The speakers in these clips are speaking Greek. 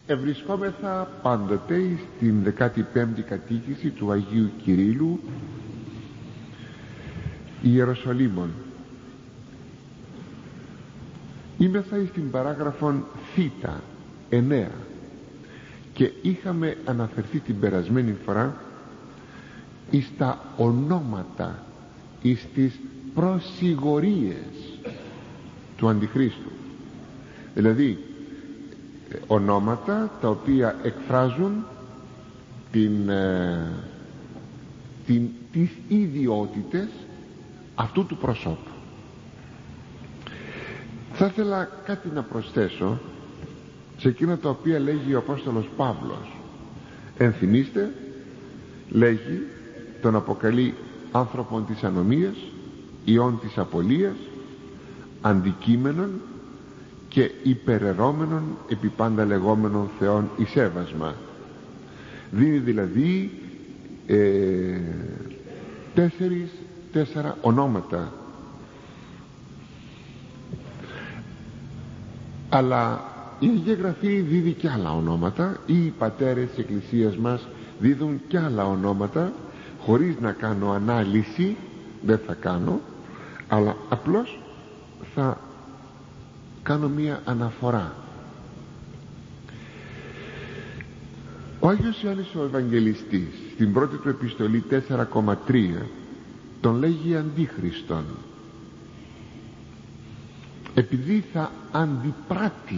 Ευρισκόμεθα πάντοτε στην 15η κατοίκηση του Αγίου Κυρίλλου Ιεροσολύμων. Είμεθα στην παράγραφον θήτα 9 και είχαμε αναφερθεί την περασμένη φορά εις τα ονόματα, εις τις προσιγορίες του Αντιχρίστου, δηλαδή ονόματα τα οποία εκφράζουν τις ιδιότητες αυτού του προσώπου. Θα ήθελα κάτι να προσθέσω σε εκείνα τα οποία λέγει ο Απόστολος Παύλος. Ενθυμίστε, λέγει, τον αποκαλεί άνθρωπον της ανομίας, ιών της απολίας, αντικείμενον και υπερερώμενον επί πάντα λεγόμενων θεών εις έβασμα. Δίνει δηλαδή τέσσερα ονόματα, αλλά η Αγία Γραφή δίδει και άλλα ονόματα, ή οι πατέρες της Εκκλησίας μας δίδουν και άλλα ονόματα, χωρίς να κάνω ανάλυση, δεν θα κάνω, αλλά απλώς θα κάνω μία αναφορά. Ο Άγιος Ιωάννης ο Ευαγγελιστής στην πρώτη του επιστολή 4,3 τον λέγει Αντίχριστον, επειδή θα αντιπράττει,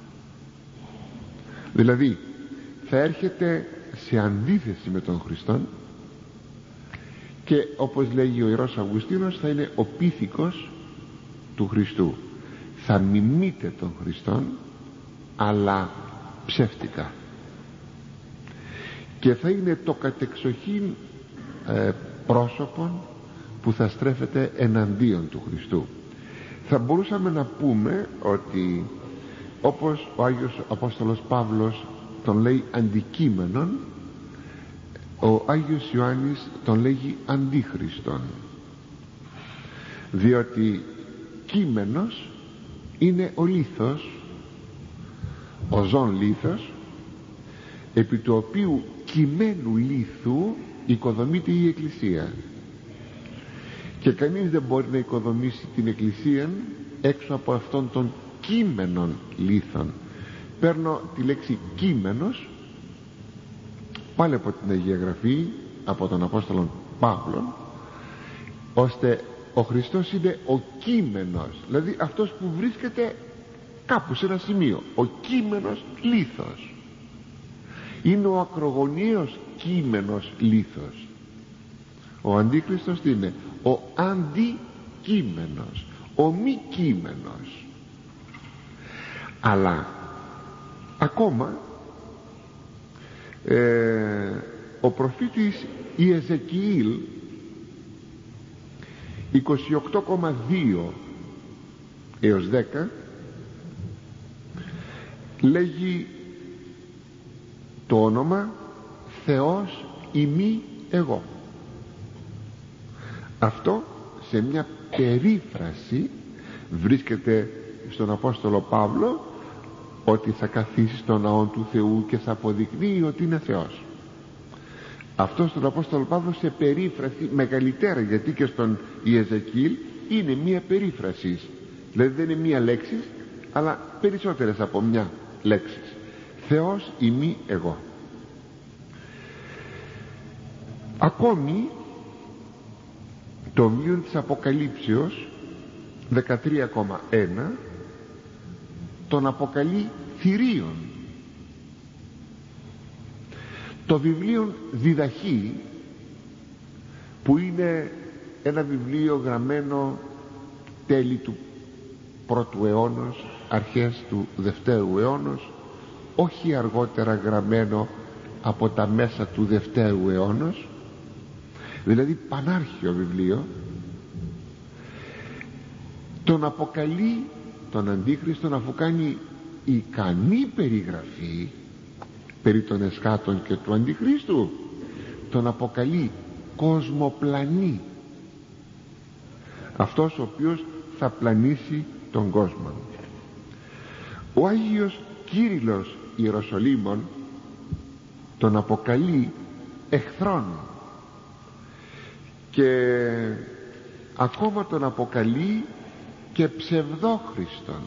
δηλαδή θα έρχεται σε αντίθεση με τον Χριστόν, και όπως λέγει ο Ιερός Αυγουστίνος θα είναι ο πίθηκος του Χριστού, θα μιμείται τον Χριστόν αλλά ψεύτικα, και θα είναι το κατεξοχήν πρόσωπον που θα στρέφεται εναντίον του Χριστού. Θα μπορούσαμε να πούμε ότι όπως ο Άγιος Απόστολος Παύλος τον λέει αντικείμενον, ο Άγιος Ιωάννης τον λέγει Αντίχριστον, διότι κείμενος είναι ο λίθος, ο ζών λίθος, επί του οποίου κειμένου λίθου οικοδομείται η Εκκλησία, και κανείς δεν μπορεί να οικοδομήσει την Εκκλησία έξω από αυτόν τον κείμενον λίθον. Παίρνω τη λέξη κείμενος πάλι από την Αγία Γραφή, από τον Απόστολο Παύλο, ώστε ο Χριστός είναι ο κείμενος, δηλαδή αυτός που βρίσκεται κάπου σε ένα σημείο, ο κείμενος λίθος. Είναι ο ακρογωνιαίος κείμενος λίθος. Ο Αντίχριστος είναι ο αντικείμενος, ο μη κείμενος. Αλλά ακόμα ο προφήτης Ιεζεκιήλ 28,2 έως 10 λέγει το όνομα Θεός ημί εγώ. Αυτό σε μια περίφραση βρίσκεται στον Απόστολο Παύλο, ότι θα καθίσει στον ναό του Θεού και θα αποδεικνύει ότι είναι Θεός. Αυτό στον Απόστολο Παύλο σε περίφραση μεγαλύτερα, γιατί και στον Ιεζεκιήλ είναι μία περίφραση, δηλαδή δεν είναι μία λέξη αλλά περισσότερες από μια λέξη. Θεός ημί εγώ. Ακόμη το βιβλίο της Αποκαλύψεως 13,1 τον αποκαλεί θηρίον. Το βιβλίο Διδαχή, που είναι ένα βιβλίο γραμμένο τέλη του πρώτου αιώνος, αρχές του δευτέρου αιώνος, όχι αργότερα γραμμένο από τα μέσα του δευτέρου αιώνος, δηλαδή πανάρχιο βιβλίο, τον αποκαλεί τον Αντίχριστον, αφού κάνει ικανή περιγραφή περί των εσχάτων και του Αντιχρίστου, τον αποκαλεί κοσμοπλανή, αυτός ο οποίος θα πλανήσει τον κόσμο. Ο Άγιος Κύριλλος Ιεροσολύμων τον αποκαλεί εχθρόν, και ακόμα τον αποκαλεί και ψευδόχριστον.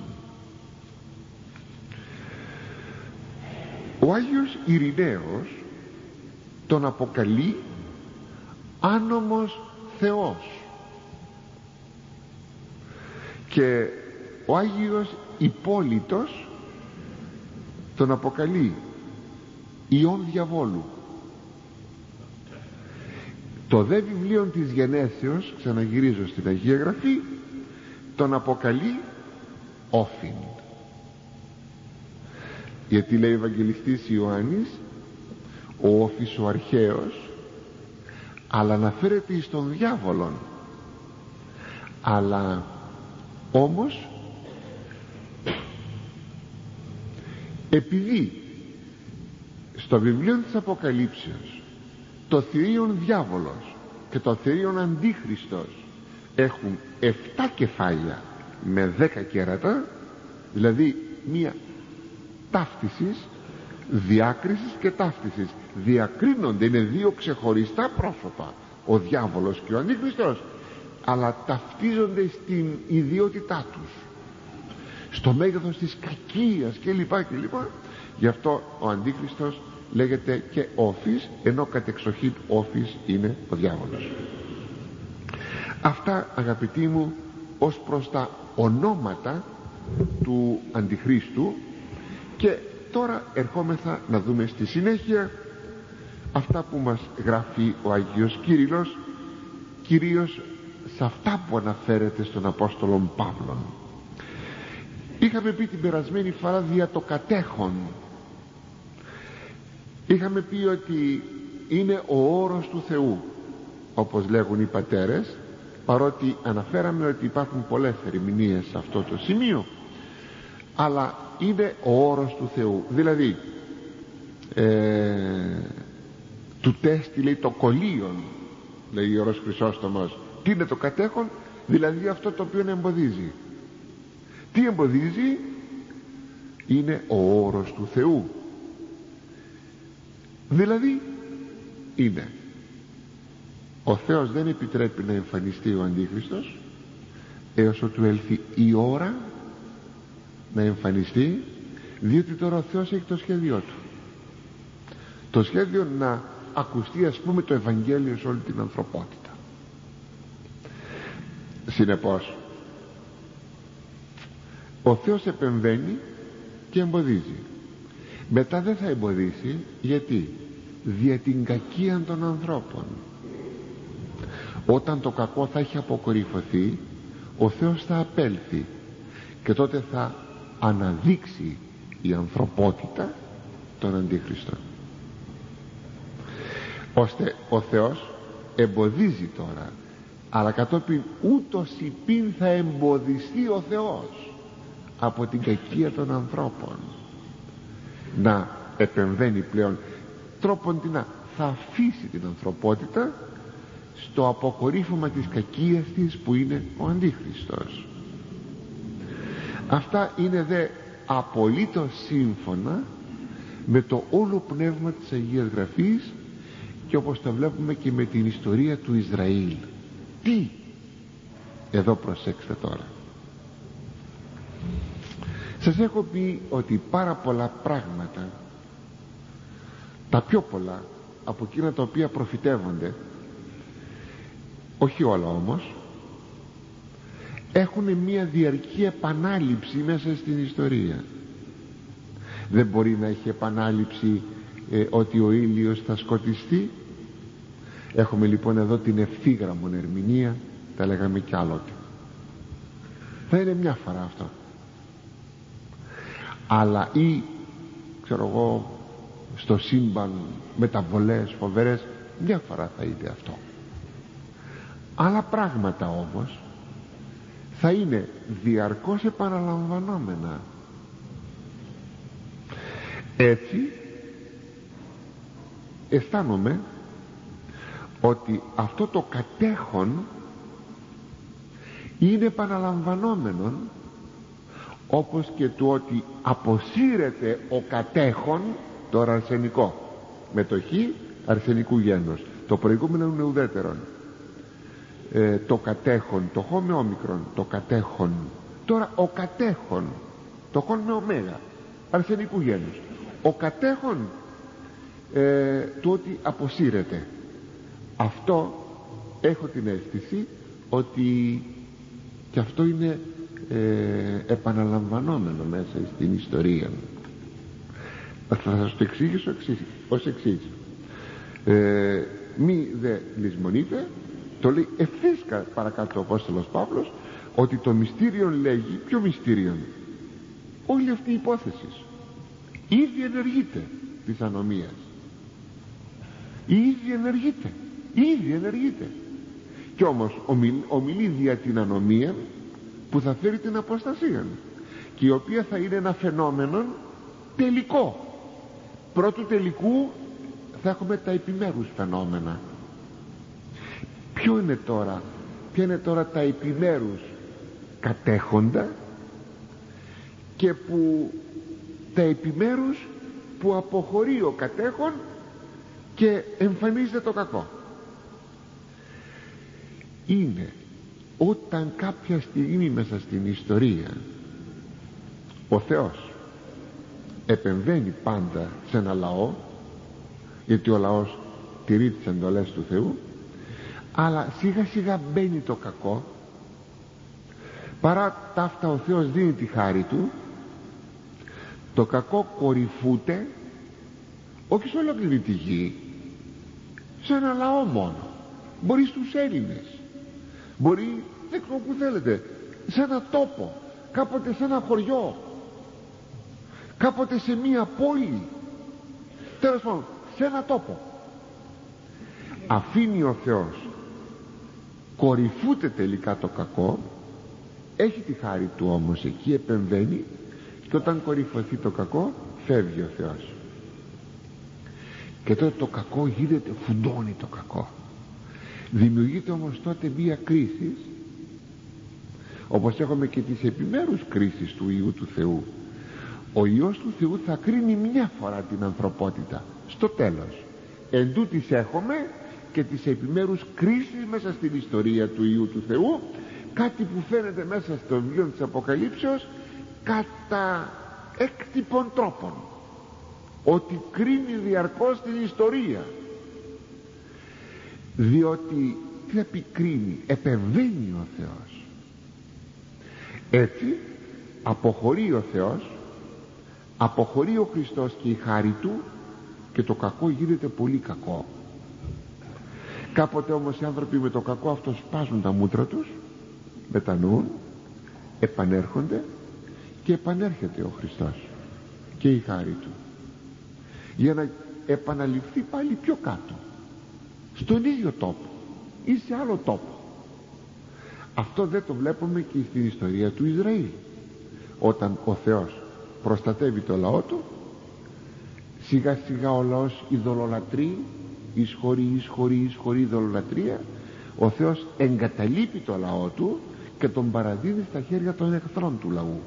Ο Άγιος Ειρηναίος τον αποκαλεί άνομος Θεός, και ο Άγιος Υπόλυτος τον αποκαλεί Υιόν Διαβόλου. Το δε βιβλίο της Γενέσεως, ξαναγυρίζω στην Αγία Γραφή, τον αποκαλεί Όφιν. Γιατί λέει ο Ευαγγελιστής Ιωάννης, ο Όφης ο αρχαίος, αλλά αναφέρεται εις τον διάβολον, αλλά όμως επειδή στο βιβλίο της Αποκαλύψεως το θηρίον διάβολος και το θηρίον αντίχριστος έχουν 7 κεφάλια με 10 κέρατα, δηλαδή μία ταύτισης, διάκρισης και ταύτισης, διακρίνονται, είναι 2 ξεχωριστά πρόσωπα, ο διάβολος και ο αντίχριστος, αλλά ταυτίζονται στην ιδιότητά τους, στο μέγεθος της κακίας κλπ. Γι' αυτό ο αντίχριστος λέγεται και Όφης, ενώ κατεξοχήν Όφης είναι ο διάβολος. Αυτά, αγαπητοί μου, ως προς τα ονόματα του Αντιχρίστου. Και τώρα ερχόμεθα να δούμε στη συνέχεια αυτά που μας γράφει ο Άγιος Κύριλλος, κυρίως σε αυτά που αναφέρεται στον Απόστολο Παύλον. Είχαμε πει την περασμένη φορά δια το κατέχον, είχαμε πει ότι είναι ο όρος του Θεού, όπως λέγουν οι πατέρες, παρότι αναφέραμε ότι υπάρχουν πολλές ερμηνείες σε αυτό το σημείο, αλλά είναι ο όρος του Θεού. Δηλαδή του τέστη, λέει, το κολλίον, λέει ο Ιερός Χρυσόστομος. Τι είναι το κατέχον? Δηλαδή αυτό το οποίο εμποδίζει. Τι εμποδίζει? Είναι ο όρος του Θεού. Δηλαδή είναι ο Θεός δεν επιτρέπει να εμφανιστεί ο Αντίχριστος έως ότου έλθει η ώρα να εμφανιστεί, διότι τώρα ο Θεός έχει το σχέδιό του, το σχέδιο να ακουστεί, ας πούμε, το Ευαγγέλιο σε όλη την ανθρωπότητα. Συνεπώς ο Θεός επεμβαίνει και εμποδίζει. Μετά δεν θα εμποδίσει. Γιατί? Δια την κακία των ανθρώπων. Όταν το κακό θα έχει αποκορυφωθεί, ο Θεός θα απέλθει και τότε θα αναδείξει η ανθρωπότητα τον Αντίχριστο, ώστε ο Θεός εμποδίζει τώρα, αλλά κατόπιν ούτως υπήν θα εμποδιστεί ο Θεός από την κακία των ανθρώπων να επεμβαίνει πλέον. Τρόποντινα θα αφήσει την ανθρωπότητα στο αποκορύφωμα της κακίας της, που είναι ο Αντίχριστος. Αυτά είναι δε απολύτως σύμφωνα με το όλο πνεύμα της Αγίας Γραφής, και όπως το βλέπουμε και με την ιστορία του Ισραήλ. Τι? Εδώ προσέξτε τώρα. Σας έχω πει ότι πάρα πολλά πράγματα, τα πιο πολλά από εκείνα τα οποία προφητεύονται, όχι όλα όμως, έχουν μια διαρκή επανάληψη μέσα στην ιστορία. Δεν μπορεί να έχει επανάληψη ότι ο ήλιος θα σκοτιστεί. Έχουμε λοιπόν εδώ την ευθύγραμμον ερμηνεία, τα λέγαμε κι άλλοτε. Θα είναι μια φορά αυτό. Αλλά ή, ξέρω εγώ, στο σύμπαν μεταβολές φοβερές, μια φορά θα είναι αυτό. Άλλα πράγματα όμως θα είναι διαρκώς επαναλαμβανόμενα. Έτσι αισθάνομαι ότι αυτό το κατέχον είναι επαναλαμβανόμενο όπως και του ότι αποσύρεται ο κατέχον, τώρα αρσενικό, με το χ αρσενικού γένους, το προηγούμενο είναι ουδέτερον, το κατέχον, το χ με όμικρον, το κατέχον. Τώρα ο κατέχον, το χ με ωμέγα, αρσενικού γένους, ο κατέχον του ότι αποσύρεται. Αυτό έχω την αίσθηση ότι και αυτό είναι επαναλαμβανόμενο μέσα στην ιστορία. Θα σας το εξήγησω ως εξής. Μη δε λησμονείτε, το λέει ευθύς παρακάτω ο Απόστολος Παύλος, ότι το μυστήριον λέγει. Ποιο μυστήριον? Όλη αυτή η υπόθεση ήδη ενεργείται της ανομίας, ήδη ενεργείται κι όμως ομιλεί δια την ανομία που θα φέρει την αποστασία, και η οποία θα είναι ένα φαινόμενο τελικό. Πρώτου τελικού θα έχουμε τα επιμέρους φαινόμενα. Ποια είναι τώρα τα επιμέρους κατέχοντα, και που τα επιμέρους που αποχωρεί ο κατέχον και εμφανίζεται το κακό? Είναι όταν κάποια στιγμή μέσα στην ιστορία ο Θεός επεμβαίνει πάντα σε ένα λαό, γιατί ο λαός τηρεί τις εντολές του Θεού, αλλά σιγά σιγά μπαίνει το κακό. Παρά τα αυτά ο Θεός δίνει τη χάρη του, το κακό κορυφούται όχι σε ολόκληρη τη γη, σε ένα λαό μόνο, μπορεί στους Έλληνες, μπορεί δεν ξέρω που θέλετε, σε ένα τόπο, κάποτε σε ένα χωριό, κάποτε σε μία πόλη, τέλος πάντων σε ένα τόπο. Αφήνει ο Θεός, κορυφούται τελικά το κακό, έχει τη χάρη του όμως εκεί, επεμβαίνει, και όταν κορυφωθεί το κακό φεύγει ο Θεός, και τότε το κακό γίνεται, φουντώνει το κακό. Δημιουργείται όμως τότε μία κρίση, όπως έχουμε και τις επιμέρους κρίσεις του Υιού του Θεού. Ο Υιός του Θεού θα κρίνει μια φορά την ανθρωπότητα στο τέλος. Εν τούτοις έχουμε και τις επιμέρους κρίσεις μέσα στην ιστορία του Υιού του Θεού, κάτι που φαίνεται μέσα στο βιβλίο της Αποκαλύψεως κατά έκτυπων τρόπων, ότι κρίνει διαρκώς την ιστορία. Διότι τι θα πει κρίνει? Επεμβαίνει ο Θεός. Έτσι αποχωρεί ο Θεός, αποχωρεί ο Χριστός και η χάρη του, και το κακό γίνεται πολύ κακό. Κάποτε όμως οι άνθρωποι με το κακό αυτό σπάζουν τα μούτρα τους, μετανοούν, επανέρχονται, και επανέρχεται ο Χριστός και η χάρη του, για να επαναληφθεί πάλι πιο κάτω, στον ίδιο τόπο ή σε άλλο τόπο. Αυτό δεν το βλέπουμε και στην ιστορία του Ισραήλ, όταν ο Θεός προστατεύει το λαό του, σιγά σιγά ο λαός ειδωλολατρεί, εισχωρεί ειδωλολατρία, ο Θεός εγκαταλείπει το λαό του και τον παραδίδει στα χέρια των εχθρών του λαού.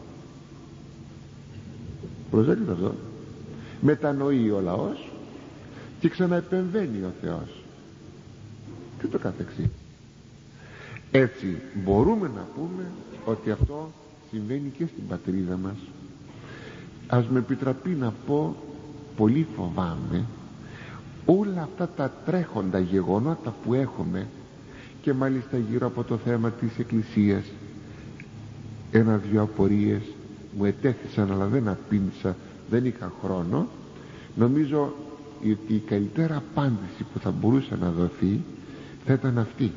Προσέξτε αυτό. Μετανοεί ο λαός και ξαναεπεμβαίνει ο Θεός, και το καθεξής. Έτσι μπορούμε να πούμε ότι αυτό συμβαίνει και στην πατρίδα μας. Ας με επιτραπεί να πω, πολύ φοβάμαι όλα αυτά τα τρέχοντα γεγονότα που έχουμε, και μάλιστα γύρω από το θέμα της Εκκλησίας. Ένα-δυο απορίες μου ετέθησαν, αλλά δεν απήντησα, δεν είχα χρόνο. Νομίζω ότι η καλύτερη απάντηση που θα μπορούσε να δοθεί θα ήταν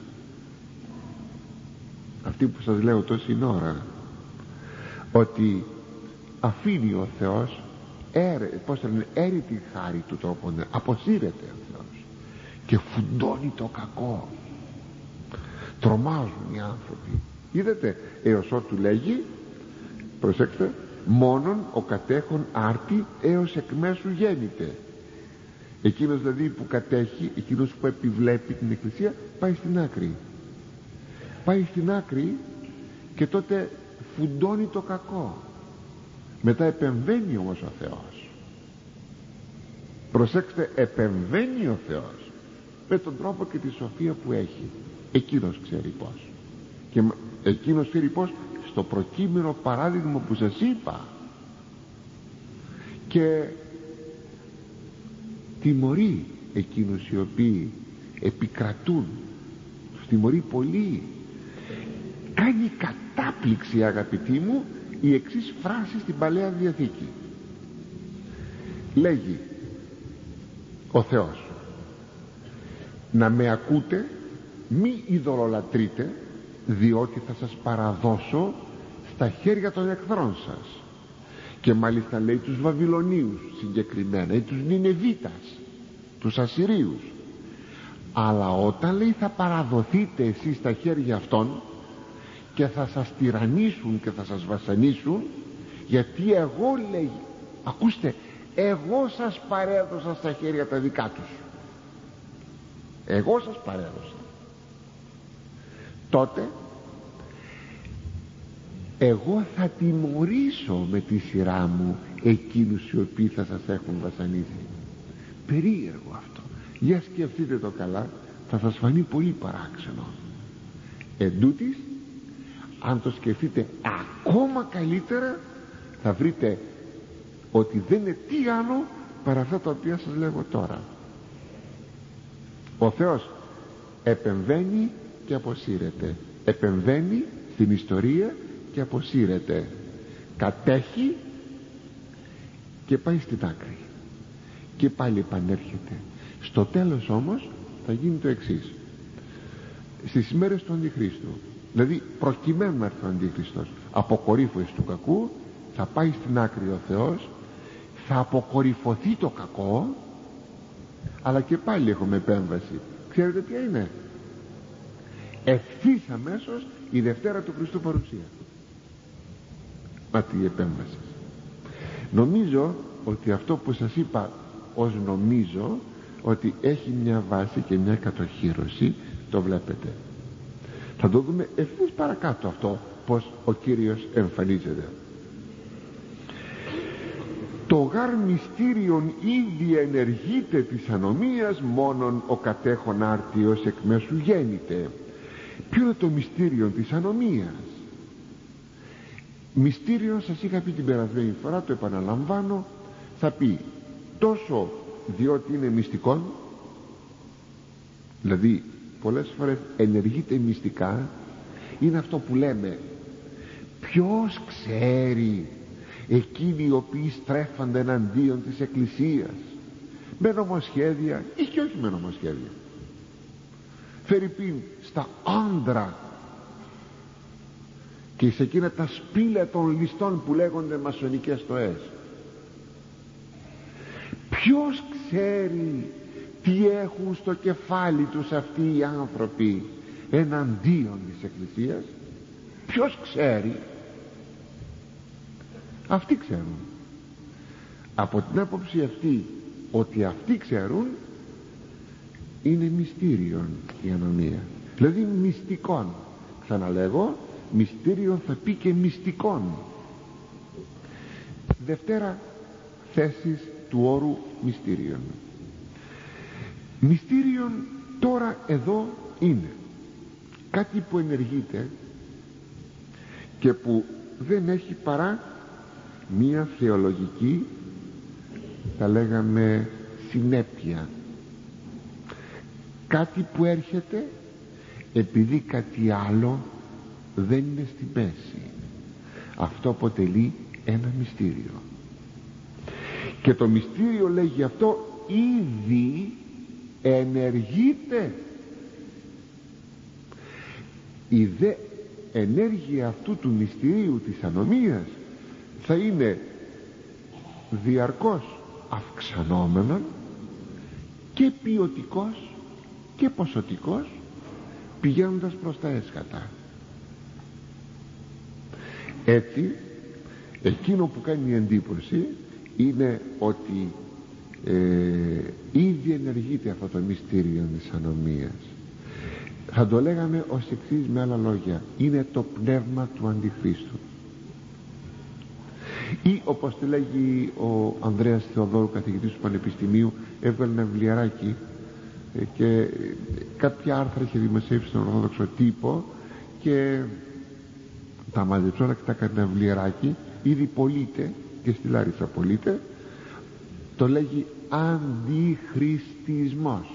αυτή που σας λέω τόση ώρα, ότι αφήνει ο Θεός έρει τη χάρη του τρόπον, αποσύρεται ο Θεός και φουντώνει το κακό. Τρομάζουν οι άνθρωποι. Είδατε, έως ότου λέγει, προσέξτε, μόνον ο κατέχον άρτη έως εκ μέσου γέννηται. Εκείνος δηλαδή που κατέχει, εκείνος που επιβλέπει την Εκκλησία, πάει στην άκρη. Πάει στην άκρη και τότε φουντώνει το κακό. Μετά επεμβαίνει όμως ο Θεός. Προσέξτε, επεμβαίνει ο Θεός με τον τρόπο και τη σοφία που έχει. Εκείνος ξέρει πως. Και εκείνος ξέρει πως στο προκείμενο παράδειγμα που σας είπα. Και τιμωρεί εκείνους οι οποίοι επικρατούν, τους τιμωρεί πολύ. Κάνει κατάπληξη, αγαπητοί μου, η εξής φράση στην Παλαιά Διαθήκη. Λέγει ο Θεός: να με ακούτε, μη ειδωλολατρείτε, διότι θα σας παραδώσω στα χέρια των εχθρών σας. Και μάλιστα λέει τους Βαβυλωνίους συγκεκριμένα, ή τους Νινεβίτας, τους Ασσυρίους. Αλλά όταν λέει θα παραδοθείτε εσείς στα χέρια αυτών και θα σας τυραννίσουν και θα σας βασανίσουν, γιατί εγώ, λέει, ακούστε, εγώ σας παρέδωσα στα χέρια τα δικά τους, εγώ σας παρέδωσα, τότε εγώ θα τιμωρήσω με τη σειρά μου εκείνους οι οποίοι θα σας έχουν βασανίσει. Περίεργο αυτό. Για σκεφτείτε το καλά, θα σας φανεί πολύ παράξενο. Εντούτοις, αν το σκεφτείτε ακόμα καλύτερα, θα βρείτε ότι δεν είναι τι άλλο παρά αυτά τα οποία σας λέγω τώρα. Ο Θεός επεμβαίνει και αποσύρεται, επεμβαίνει στην ιστορία και αποσύρεται, κατέχει και πάει στην άκρη και πάλι επανέρχεται. Στο τέλος όμως θα γίνει το εξής: στις ημέρες του Αντιχρίστου, δηλαδή προκειμένου να έρθει ο Αντιχριστός, αποκορύφωση του κακού, θα πάει στην άκρη ο Θεός, θα αποκορυφωθεί το κακό, αλλά και πάλι έχουμε επέμβαση. Ξέρετε ποια είναι? Ευθύς αμέσως η Δευτέρα του Χριστού παρουσία. Μα τι επέμβαση. Νομίζω ότι αυτό που σας είπα ως νομίζω, ότι έχει μια βάση και μια κατοχύρωση. Το βλέπετε. Θα το δούμε ευθύς παρακάτω αυτό, πως ο Κύριος εμφανίζεται. Το γάρ μυστήριον ήδη ενεργείται της ανομίας, μόνον ο κατέχον άρτιος εκ μέσου γέννηται. Ποιο είναι το μυστήριο της ανομίας? Μυστήριο, σας είχα πει την περασμένη φορά, το επαναλαμβάνω, θα πει τόσο διότι είναι μυστικό, δηλαδή πολλές φορές ενεργείται μυστικά. Είναι αυτό που λέμε, ποιος ξέρει εκείνοι οι οποίοι στρέφονται εναντίον της Εκκλησίας με νομοσχέδια ή και όχι με νομοσχέδια. Φερειπίν στα άντρα και σε εκείνα τα σπήλαια των ληστών που λέγονται μασονικές στοές. Ποιος ξέρει τι έχουν στο κεφάλι τους αυτοί οι άνθρωποι εναντίον της Εκκλησίας? Ποιος ξέρει? Αυτοί ξέρουν. Από την άποψη αυτή ότι αυτοί ξέρουν, είναι μυστήριον η ανομία, δηλαδή μυστικόν. Ξαναλέγω, μυστήριον θα πει και μυστικόν. Δευτέρα θέσης του όρου μυστήριον. Μυστήριον τώρα εδώ είναι κάτι που ενεργείται και που δεν έχει παρά μία θεολογική, θα λέγαμε, συνέπεια. Κάτι που έρχεται επειδή κάτι άλλο δεν είναι στην μέση. Αυτό αποτελεί ένα μυστήριο. Και το μυστήριο, λέγει αυτό, ήδη ενεργείται. Η δε ενέργεια αυτού του μυστηρίου της ανομίας θα είναι διαρκώς αυξανόμενον και ποιοτικός και ποσοτικός, πηγαίνοντας προς τα έσχατα. Έτσι, εκείνο που κάνει εντύπωση είναι ότι ήδη ενεργείται αυτό το μυστήριο της ανομίας. Θα το λέγαμε ως εξής, με άλλα λόγια, είναι το πνεύμα του Αντιχρίστου. Ή όπως τη λέγει ο Ανδρέας Θεοδόρου, καθηγητής του Πανεπιστημίου, έβγαλε ένα βιβλιαράκι και κάποια άρθρα είχε δημοσιεύσει στον Ορθόδοξο τύπο και τα μάζεψε όλα και τα έκανε ένα βιβλιαράκι. Ήδη πωλείται και στη Λάρισα πωλείται. Το λέγει αντιχριστισμός.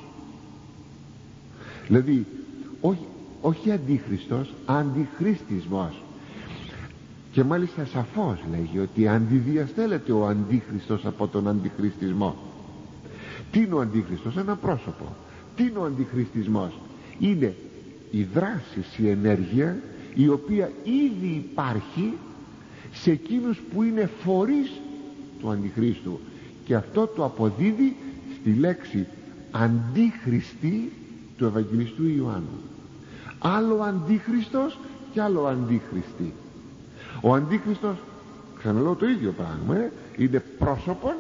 Δηλαδή όχι αντίχριστος, αντιχριστισμός. Και μάλιστα σαφώς λέγει ότι αντιδιαστέλλεται ο αντίχριστος από τον αντιχριστισμό. Τι είναι ο αντίχριστος? Ένα πρόσωπο. Τι είναι ο αντιχριστισμός? Είναι η δράση, η ενέργεια η οποία ήδη υπάρχει σε εκείνους που είναι φορείς του αντιχρίστου, και αυτό το αποδίδει στη λέξη αντίχριστη του Ευαγγελιστού Ιωάννου. Άλλο αντίχριστος και άλλο αντίχριστη. Ο αντίχριστος, ξαναλέω το ίδιο πράγμα, είναι πρόσωπον.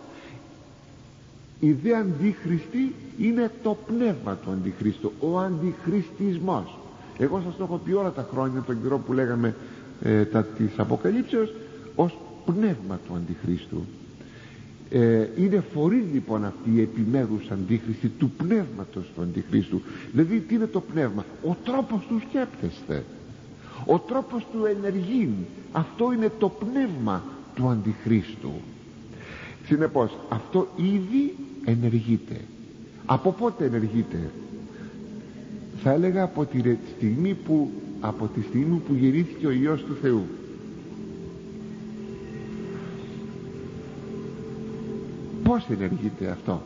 Η δε αντίχριστη είναι το πνεύμα του αντιχρίστου, ο αντιχριστισμός. Εγώ σας το έχω πει όλα τα χρόνια, τον καιρό που λέγαμε της Αποκαλύψεως, ως πνεύμα του αντιχρίστου. Είναι φορείς λοιπόν αυτή η επιμέρους αντίχριστη του πνεύματος του αντιχρίστου. Δηλαδή τι είναι το πνεύμα? Ο τρόπος του σκέπτεστε, ο τρόπος του ενεργείν. Αυτό είναι το πνεύμα του αντιχρίστου. Συνεπώς αυτό ήδη ενεργείται. Από πότε ενεργείται? Θα έλεγα από τη στιγμή που γεννήθηκε ο Υιός του Θεού. Πώς ενεργείται αυτό?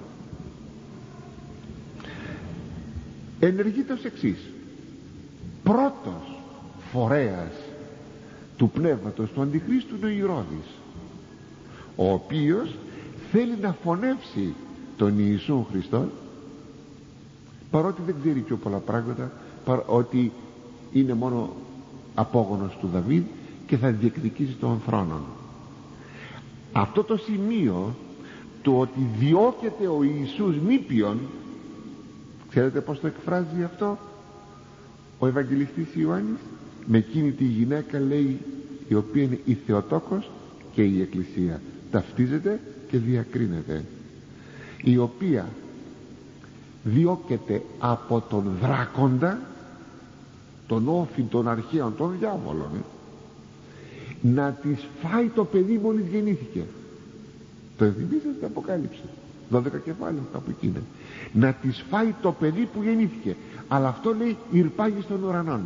Ενεργείται ως εξής. Πρώτος φορέας του πνεύματος του αντιχρίστου είναι ο Ηρώδης, ο οποίος θέλει να φωνεύσει τον Ιησού Χριστό, παρότι δεν ξέρει πιο πολλά πράγματα, ότι είναι μόνο απόγονος του Δαβίδ και θα διεκδικήσει τον θρόνο. Αυτό το σημείο, το ότι διώκεται ο Ιησούς νήπιον, ξέρετε πως το εκφράζει αυτό ο Ευαγγελιστής Ιωάννης? Με εκείνη τη γυναίκα, λέει, η οποία είναι η Θεοτόκος και η Εκκλησία, ταυτίζεται και διακρίνεται, η οποία διώκεται από τον δράκοντα, τον όφη των αρχαίων, των διάβολων, να της φάει το παιδί μόλις γεννήθηκε. Το ενθυμίζετε στην Αποκάλυψη 12 κεφάλαια κάπου εκείνα. Να της φάει το παιδί που γεννήθηκε. Αλλά αυτό λέει ηρπάγει στον ουρανόν.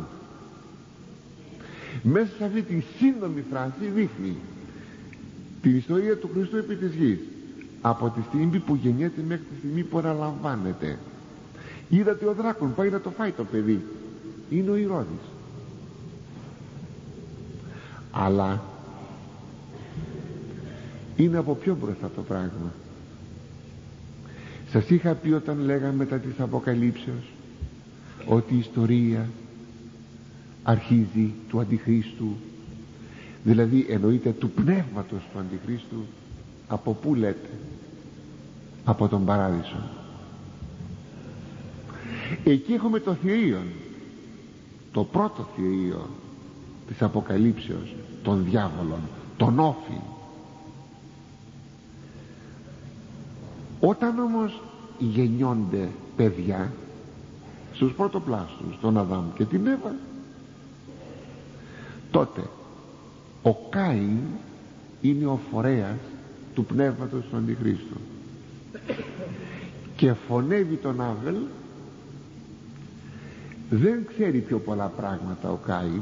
Μέσα σε αυτή τη σύντομη φράση δείχνει την ιστορία του Χριστού επί της γης, από τη στιγμή που γεννιέται μέχρι τη στιγμή που αναλαμβάνεται. Είδατε ο δράκον πάει να το φάει το παιδί, είναι ο Ηρώδης. Αλλά είναι από πιο μπροστά το πράγμα. Σας είχα πει όταν λέγαμε μετά της Αποκαλύψεως ότι η ιστορία αρχίζει του Αντιχρίστου, δηλαδή εννοείται του πνεύματος του Αντιχρίστου. Από πού λέτε? Από τον Παράδεισο. Εκεί έχουμε το θηρίον, το πρώτο θηρίο της Αποκαλύψεως, των διάβολων, τον όφη. Όταν όμως γεννιόνται παιδιά στους πρωτοπλάστους, τον Αδάμ και την Εύα, τότε ο Κάιν είναι ο φορέας του πνεύματος του Αντιχρίστου και φωνεύει τον Άβελ. Δεν ξέρει πιο πολλά πράγματα ο Κάιν,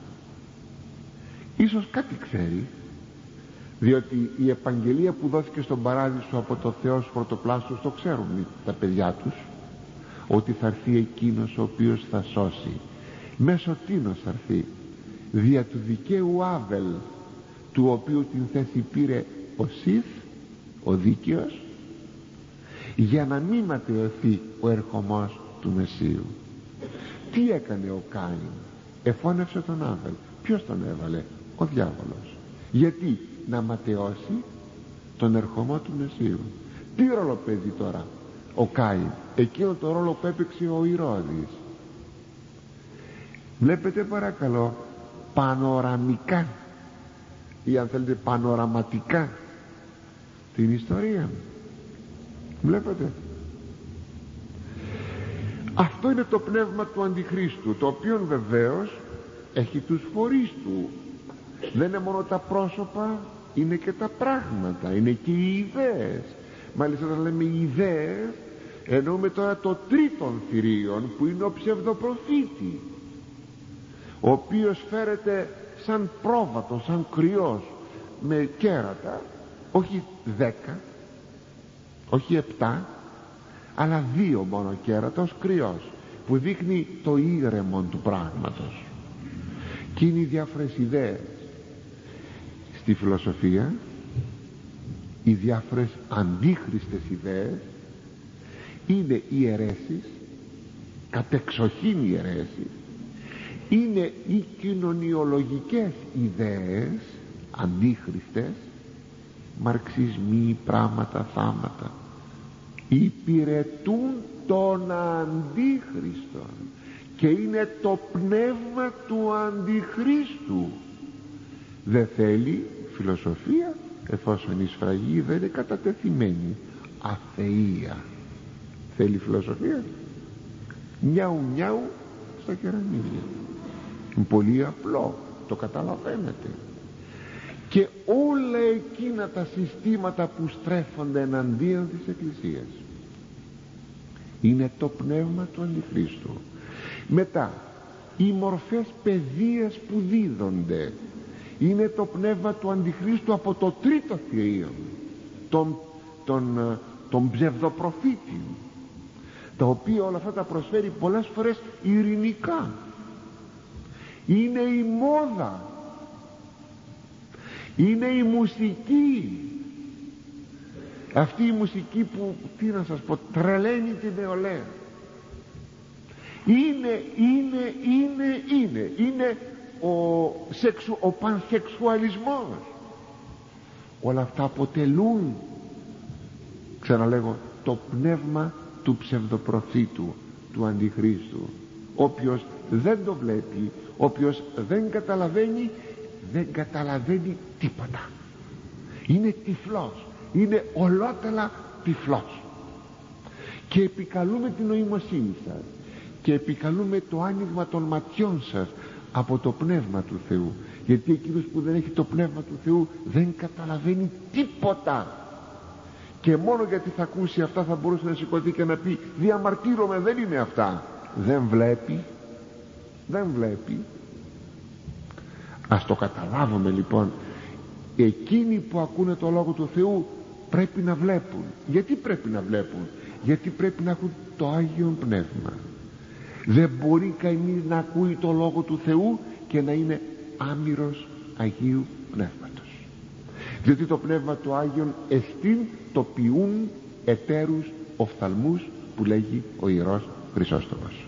ίσως κάτι ξέρει, διότι η επαγγελία που δόθηκε στον Παράδεισο από το Θεό στους πρωτοπλάστους το ξέρουν τα παιδιά τους, ότι θα έρθει εκείνος ο οποίος θα σώσει. Μέσω τίνος θα έρθει? Δια του δικαίου Άβελ, του οποίου την θέση πήρε ο Σιθ, ο δίκαιος, για να μην ματαιωθεί ο ερχομός του Μεσσίου. Τι έκανε ο Κάιν? Εφώνευσε τον Άβελ. Ποιος τον έβαλε? Ο διάβολος. Γιατί? Να ματαιώσει τον ερχομό του Μεσσίου. Τι ρόλο παίζει τώρα ο Κάιν? Εκείνο το ρόλο που έπαιξε ο Ηρώδης. Βλέπετε παρακαλώ πανοραμικά ή αν θέλετε πανοραματικά την ιστορία. Βλέπετε, αυτό είναι το πνεύμα του Αντιχρίστου, το οποίο βεβαίως έχει τους φορείς του. Δεν είναι μόνο τα πρόσωπα, είναι και τα πράγματα, είναι και οι ιδέες. Μάλιστα όταν λέμε ιδέες, εννοούμε τώρα το τρίτον θηρίον, που είναι ο ψευδοπροφήτη, ο οποίος φέρεται σαν πρόβατο, σαν κρυός, με κέρατα, όχι 10, όχι 7, αλλά 2 μόνο κέρατα, ως κρυός, που δείχνει το ήρεμο του πράγματος. Και είναι οι διάφορες ιδέες στη φιλοσοφία, οι διάφορες αντίχριστες ιδέες, είναι οι αιρέσεις, κατεξοχήν οι αιρέσεις, είναι οι κοινωνιολογικές ιδέες αντίχριστες, μαρξισμοί, πράγματα, θάματα, υπηρετούν τον Αντίχριστον και είναι το πνεύμα του Αντιχρίστου. Δεν θέλει φιλοσοφία, εφόσον η σφραγή δεν είναι κατατεθειμένη, αθεία. Θέλει φιλοσοφία, νιάου νιάου στα κεραμίδια. Είναι πολύ απλό, το καταλαβαίνετε. Και όλα εκείνα τα συστήματα που στρέφονται εναντίον της Εκκλησίας είναι το πνεύμα του Αντιχρίστου. Μετά, οι μορφές παιδείας που δίδονται είναι το πνεύμα του Αντιχρίστου από το τρίτο θηρίο, τον ψευδοπροφήτη, τα οποία όλα αυτά τα προσφέρει πολλές φορές ειρηνικά. Είναι η μόδα, είναι η μουσική, αυτή η μουσική που, τι να σας πω, τρελαίνει την νεολαία. Είναι ο πανσεξουαλισμός. Όλα αυτά αποτελούν, ξαναλέγω, το πνεύμα του ψευδοπροφήτου, του Αντιχρίστου. Όποιος δεν το βλέπει, όποιος δεν καταλαβαίνει, δεν καταλαβαίνει τίποτα. Είναι τυφλός, είναι ολότελα τυφλός. Και επικαλούμε την νοημοσύνη σας και επικαλούμε το άνοιγμα των ματιών σας από το πνεύμα του Θεού, γιατί εκείνος που δεν έχει το πνεύμα του Θεού δεν καταλαβαίνει τίποτα. Και μόνο γιατί θα ακούσει αυτά θα μπορούσε να σηκωθεί και να πει διαμαρτύρομαι, δεν είναι αυτά. Δεν βλέπει. Ας το καταλάβουμε λοιπόν. Εκείνοι που ακούνε το Λόγο του Θεού πρέπει να βλέπουν. Γιατί πρέπει να βλέπουν? Γιατί πρέπει να έχουν το Άγιο Πνεύμα. Δεν μπορεί κανείς να ακούει το Λόγο του Θεού και να είναι άμυρος Αγίου Πνεύματος, διότι το Πνεύμα του Άγιον εστίν το ποιούν εταίρους οφθαλμούς, που λέγει ο Ιερός Χρυσόστομος.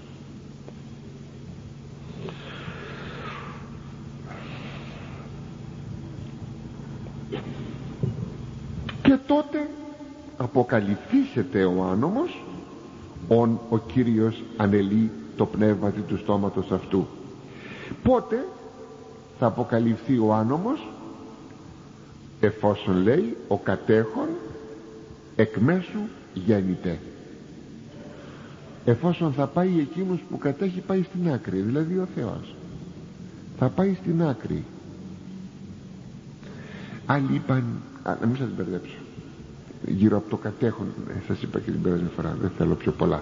Και τότε αποκαλυφθήσεται ο άνομος, ο Κύριος ανελεί το πνεύμα του στόματος αυτού. Πότε θα αποκαλυφθεί ο άνομος? Εφόσον, λέει, ο κατέχον εκ μέσου γέννηται. Εφόσον θα πάει εκείνος που κατέχει, πάει στην άκρη, δηλαδή ο Θεός θα πάει στην άκρη. Άλλοι είπαν, να μην σας μπερδέψω, γύρω από το κατέχον, σας είπα και την περασμένη φορά, δεν θέλω πιο πολλά.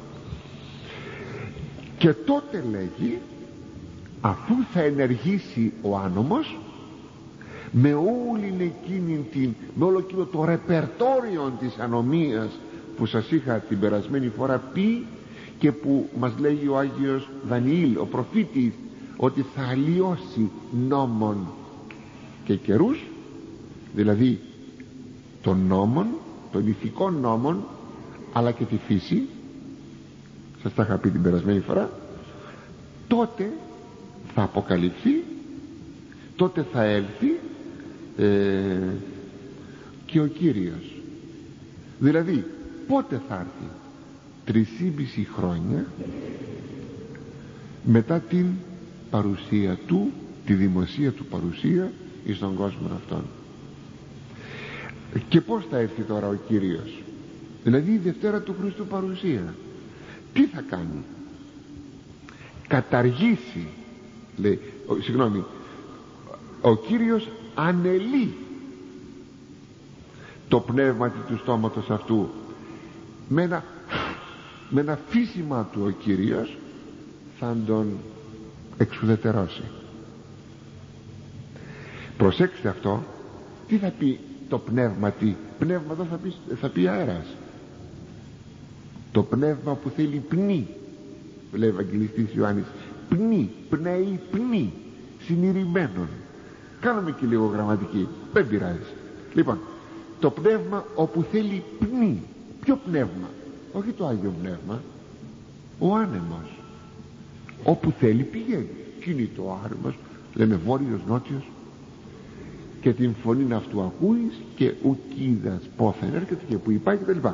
Και τότε, λέγει, αφού θα ενεργήσει ο άνομος με όλο εκείνο το ρεπερτόριο της ανομίας που σας είχα την περασμένη φορά πει, και που μας λέγει ο Άγιος Δανιήλ, ο προφήτης, ότι θα αλλοιώσει νόμων και καιρούς, δηλαδή των νόμων, των ηθικών νόμων, αλλά και τη φύση. Σας τα είχα πει την περασμένη φορά. Τότε θα αποκαλυφθεί, τότε θα έλθει και ο Κύριος. Δηλαδή πότε θα έρθει? 3,5 χρόνια μετά την παρουσία του, τη δημοσία του παρουσία εις τον κόσμο αυτόν. Και πώς θα έρθει τώρα ο Κύριος, δηλαδή η Δευτέρα του Χριστού παρουσία, τι θα κάνει? Καταργήσει, λέει, ο Κύριος ανελεί το πνεύμα του στόματος αυτού, με ένα φύσιμα του ο Κύριος θα τον εξουδετερώσει. Προσέξτε αυτό, τι θα πει το πνεύμα? Τι πνεύμα εδώ? Θα πει αέρας. Το πνεύμα που θέλει πνί, λέει ο Ευαγγελιστής Ιωάννης, πνί, πνέει πνί, συνειρημένον. Κάνουμε και λίγο γραμματική, δεν πειράζει. Λοιπόν, το πνεύμα όπου θέλει πνί. Ποιο πνεύμα? Όχι το Άγιο Πνεύμα, ο άνεμος. Όπου θέλει πηγαίνει. Κινείται ο άνεμος, λέμε βόρειος, νότιος, και την φωνή αυτού ακούεις και ουκίδας πόθεν έρχεται και που υπάρχει κτλ.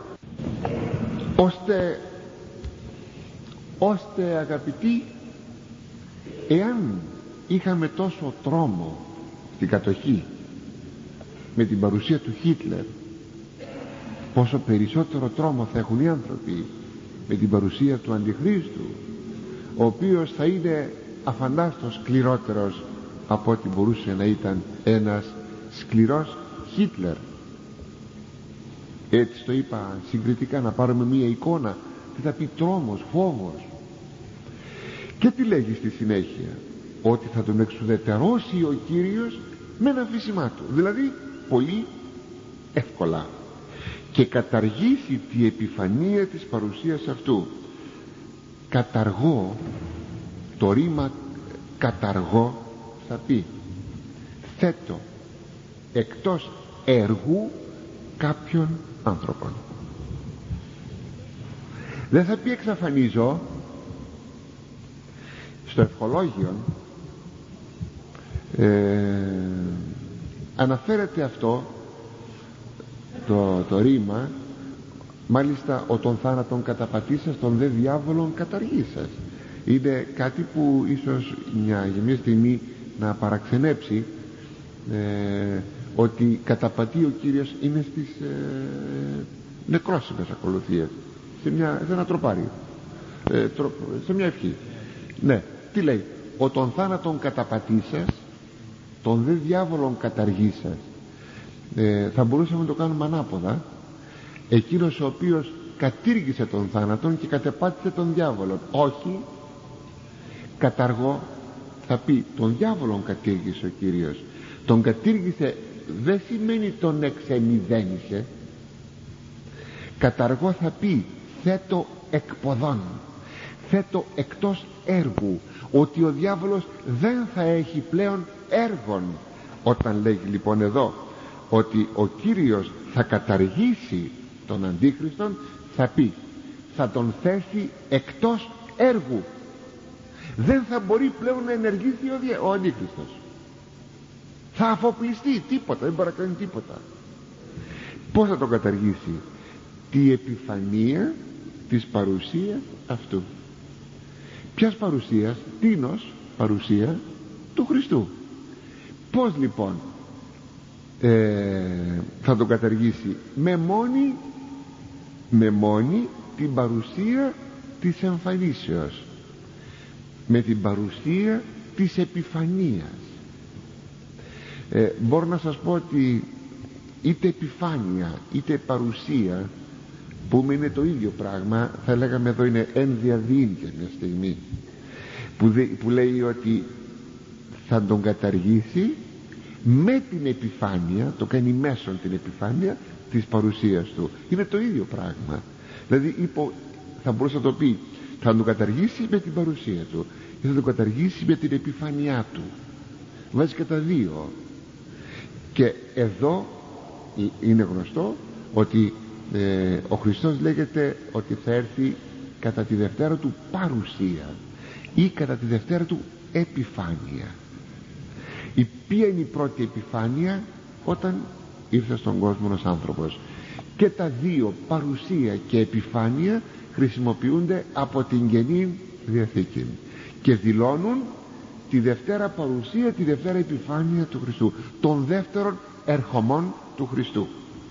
Ώστε αγαπητοί, εάν είχαμε τόσο τρόμο στην κατοχή με την παρουσία του Χίτλερ, πόσο περισσότερο τρόμο θα έχουν οι άνθρωποι με την παρουσία του Αντιχρίστου, ο οποίος θα είναι αφαντάστος σκληρότερος από ό,τι μπορούσε να ήταν ένας σκληρός Χίτλερ. Έτσι το είπα συγκριτικά, να πάρουμε μία εικόνα τι θα πει τρόμος, φόβος. Και τι λέγει στη συνέχεια? Ότι θα τον εξουδετερώσει ο Κύριος με ένα φύσιμά του, δηλαδή πολύ εύκολα, και καταργήσει τη επιφανία της παρουσίας αυτού. Καταργώ, το ρήμα καταργώ θα πει θέτω εκτός έργου κάποιον άνθρωπον. Δεν θα πει εξαφανίζω. Στο ευχολόγιο αναφέρεται αυτό το ρήμα, μάλιστα ο των θάνατον καταπατήσας, των δε διάβολων καταργήσας. Είναι κάτι που ίσως για μια στιγμή να παραξενέψει, ότι καταπατεί ο Κύριος είναι στις νεκρόσιμες ακολουθίες, σε ένα τροπάριο, σε μια ευχή. Ναι, τι λέει? Ο των θάνατον καταπατήσας, των δε διάβολων καταργήσας. Θα μπορούσαμε να το κάνουμε ανάποδα. Εκείνος ο οποίος κατήργησε τον θάνατον και κατεπάτησε τον διάβολο. Όχι, καταργώ θα πει τον διάβολον κατήργησε ο Κύριος. Τον κατήργησε δεν σημαίνει τον εξεμηδένισε. Καταργώ θα πει θέτω εκποδών, θέτω εκτός έργου, ότι ο διάβολος δεν θα έχει πλέον έργων. Όταν λέγει λοιπόν εδώ ότι ο Κύριος θα καταργήσει τον Αντίχριστον, θα πει θα τον θέσει εκτός έργου. Δεν θα μπορεί πλέον να ενεργήσει ο Αντίχριστος. Θα αφοπλιστεί, τίποτα, δεν μπορεί να κάνει τίποτα. Πώς θα τον καταργήσει? Τη επιφανία της παρουσίας αυτού. Ποιας παρουσίας? Τίνος παρουσία του Χριστού. Πώς λοιπόν θα τον καταργήσει? Με μόνη την παρουσία της εμφανίσεως, με την παρουσία της επιφανίας. Μπορώ να σας πω ότι είτε επιφάνεια είτε παρουσία, που είναι το ίδιο πράγμα, θα λέγαμε εδώ είναι ένδια διήνκια μια στιγμή, που λέει ότι θα τον καταργήσει με την επιφάνεια, το κάνει μέσον την επιφάνεια της παρουσίας του. Είναι το ίδιο πράγμα. Δηλαδή θα μπορούσε να το πει θα τον καταργήσει με την παρουσία του ή θα τον καταργήσει με την επιφάνειά του. Βάζει και τα δύο. Και εδώ είναι γνωστό ότι ο Χριστός λέγεται ότι θα έρθει κατά τη Δευτέρα του παρουσία ή κατά τη Δευτέρα του επιφάνεια. Ποια είναι η πρώτη επιφάνεια? Όταν ήρθε στον κόσμο ένας άνθρωπος. Και τα δύο, παρουσία και επιφάνεια, χρησιμοποιούνται από την Καινή Διαθήκη και δηλώνουν τη Δευτέρα παρουσία, τη Δευτέρα επιφάνεια του Χριστού, των δεύτερων ερχομών του Χριστού,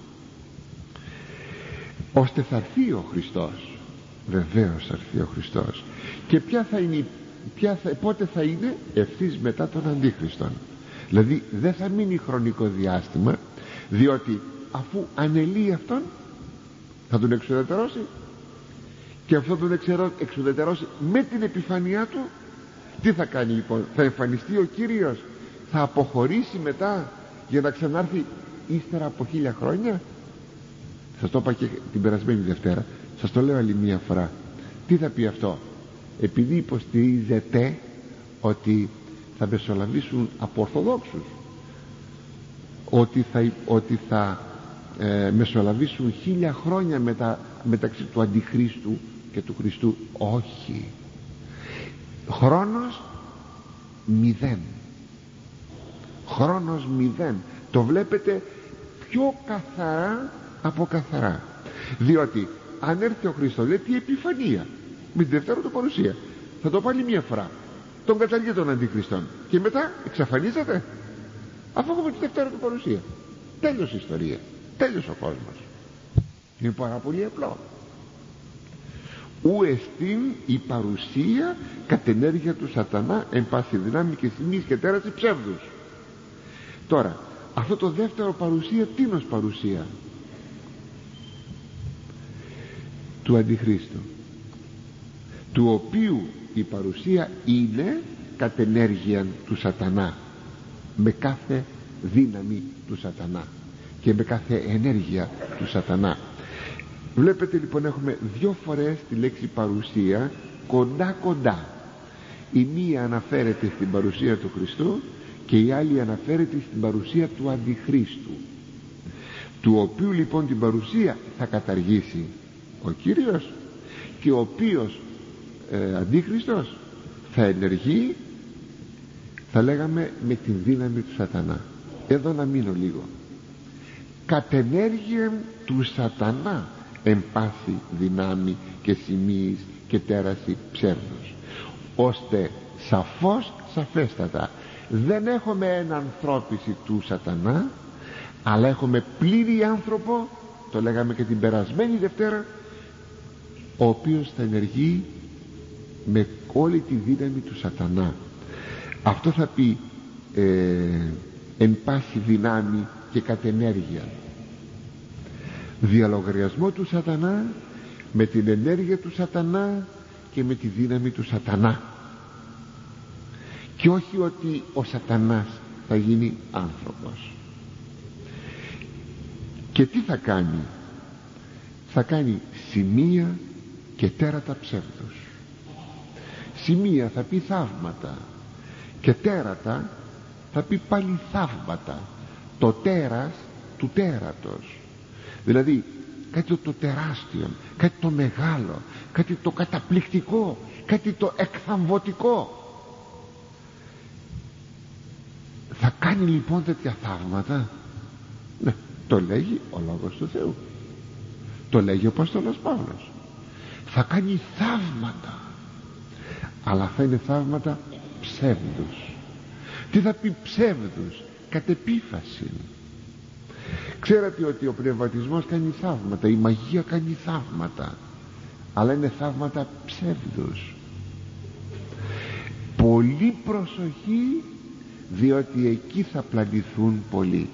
ώστε θα έρθει ο Χριστός. Βεβαίως θα έρθει ο Χριστός. Και πότε θα είναι? Ευθύς μετά τον Αντίχριστον. Δηλαδή δεν θα μείνει χρονικό διάστημα, διότι αφού ανελύει αυτόν θα τον εξουδετερώσει, και αυτό τον εξουδετερώσει με την επιφανειά του. Τι θα κάνει λοιπόν? Θα εμφανιστεί ο Κύριος, θα αποχωρήσει μετά για να ξανάρθει ύστερα από 1000 χρόνια. Σας το είπα και την περασμένη Δευτέρα, σας το λέω άλλη μία φορά. Τι θα πει αυτό? Επειδή υποστηρίζεται ότι θα μεσολαβήσουν από Ορθοδόξους, ότι θα μεσολαβήσουν 1000 χρόνια μεταξύ του Αντιχρίστου και του Χριστού. Όχι, χρόνος 0. Χρόνος 0. Το βλέπετε πιο καθαρά από καθαρά, διότι αν έρθει ο Χριστός, λέει, τι επιφανεία με τη Δευτέρα του παρουσία, θα το πάλι μία φορά, τον καταργεί τον Αντιχριστόν και μετά εξαφανίζεται, αφού έχουμε τη Δευτέρα του παρουσία. Τέλειωσε η ιστορία, τέλειωσε ο κόσμος. Είναι πάρα πολύ απλό. Ου εστίν η παρουσία κατ' ενέργεια του σατανά εν πάση δυνάμει και σημείς και τέραση ψεύδους. Τώρα αυτό το δεύτερο παρουσία, τίνος παρουσία? Του Αντιχρίστου, του οποίου η παρουσία είναι κατ' ενέργεια του σατανά, με κάθε δύναμη του σατανά και με κάθε ενέργεια του σατανά. Βλέπετε λοιπόν, έχουμε 2 φορές τη λέξη παρουσία κοντά κοντά. Η μία αναφέρεται στην παρουσία του Χριστού και η άλλη αναφέρεται στην παρουσία του Αντιχρίστου, του οποίου λοιπόν την παρουσία θα καταργήσει ο Κύριος, και ο οποίος Αντίχριστος θα ενεργεί, θα λέγαμε, με την δύναμη του σατανά. Εδώ να μείνω λίγο. Κατ' ενέργεια του σατανά εν πάση δυνάμει και σημείς και τέραση ψεύδους. Ώστε σαφέστατα δεν έχουμε ενανθρώπιση του σατανά, αλλά έχουμε πλήρη άνθρωπο, το λέγαμε και την περασμένη Δευτέρα, ο οποίος θα ενεργεί με όλη τη δύναμη του σατανά. Αυτό θα πει εν πάση δυνάμει και κατ' ενέργεια. Διαλογαριασμό του σατανά με την ενέργεια του σατανά και με τη δύναμη του σατανά, και όχι ότι ο σατανάς θα γίνει άνθρωπος. Και τι θα κάνει? Θα κάνει σημεία και τέρατα ψεύδους. Σημεία θα πει θαύματα και τέρατα θα πει πάλι θαύματα. Το τέρας του τέρατος, δηλαδή κάτι το τεράστιο, κάτι το μεγάλο, κάτι το καταπληκτικό, κάτι το εκθαμβωτικό. Θα κάνει λοιπόν τέτοια θαύματα? Ναι, το λέγει ο Λόγος του Θεού, το λέγει ο Απόστολος Παύλος. Θα κάνει θαύματα, αλλά θα είναι θαύματα ψεύδους. Τι θα πει ψεύδους? Κατ' επίφαση. Ξέρετε ότι ο πνευματισμός κάνει θαύματα, η μαγεία κάνει θαύματα, αλλά είναι θαύματα ψεύδους. Πολύ προσοχή, διότι εκεί θα πλανηθούν πολλοί.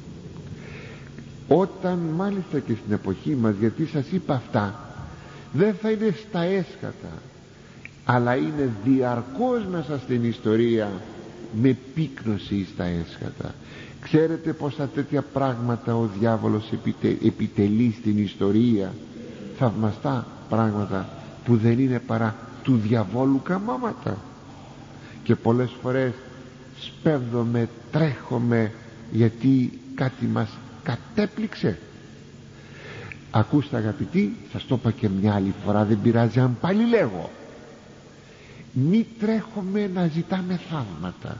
Όταν μάλιστα και στην εποχή μας, γιατί σας είπα αυτά, δεν θα είναι στα έσχατα, αλλά είναι διαρκώς μέσα στην ιστορία με πύκνωση στα έσχατα. Ξέρετε πόσα τέτοια πράγματα ο διάβολος επιτελεί στην ιστορία, θαυμαστά πράγματα που δεν είναι παρά του διαβόλου καμώματα, και πολλές φορές σπέβδομαι, τρέχομαι, γιατί κάτι μας κατέπληξε. Ακούστε αγαπητοί, σας το είπα και μια άλλη φορά, δεν πειράζει αν πάλι λέγω, μη τρέχουμε να ζητάμε θαύματα.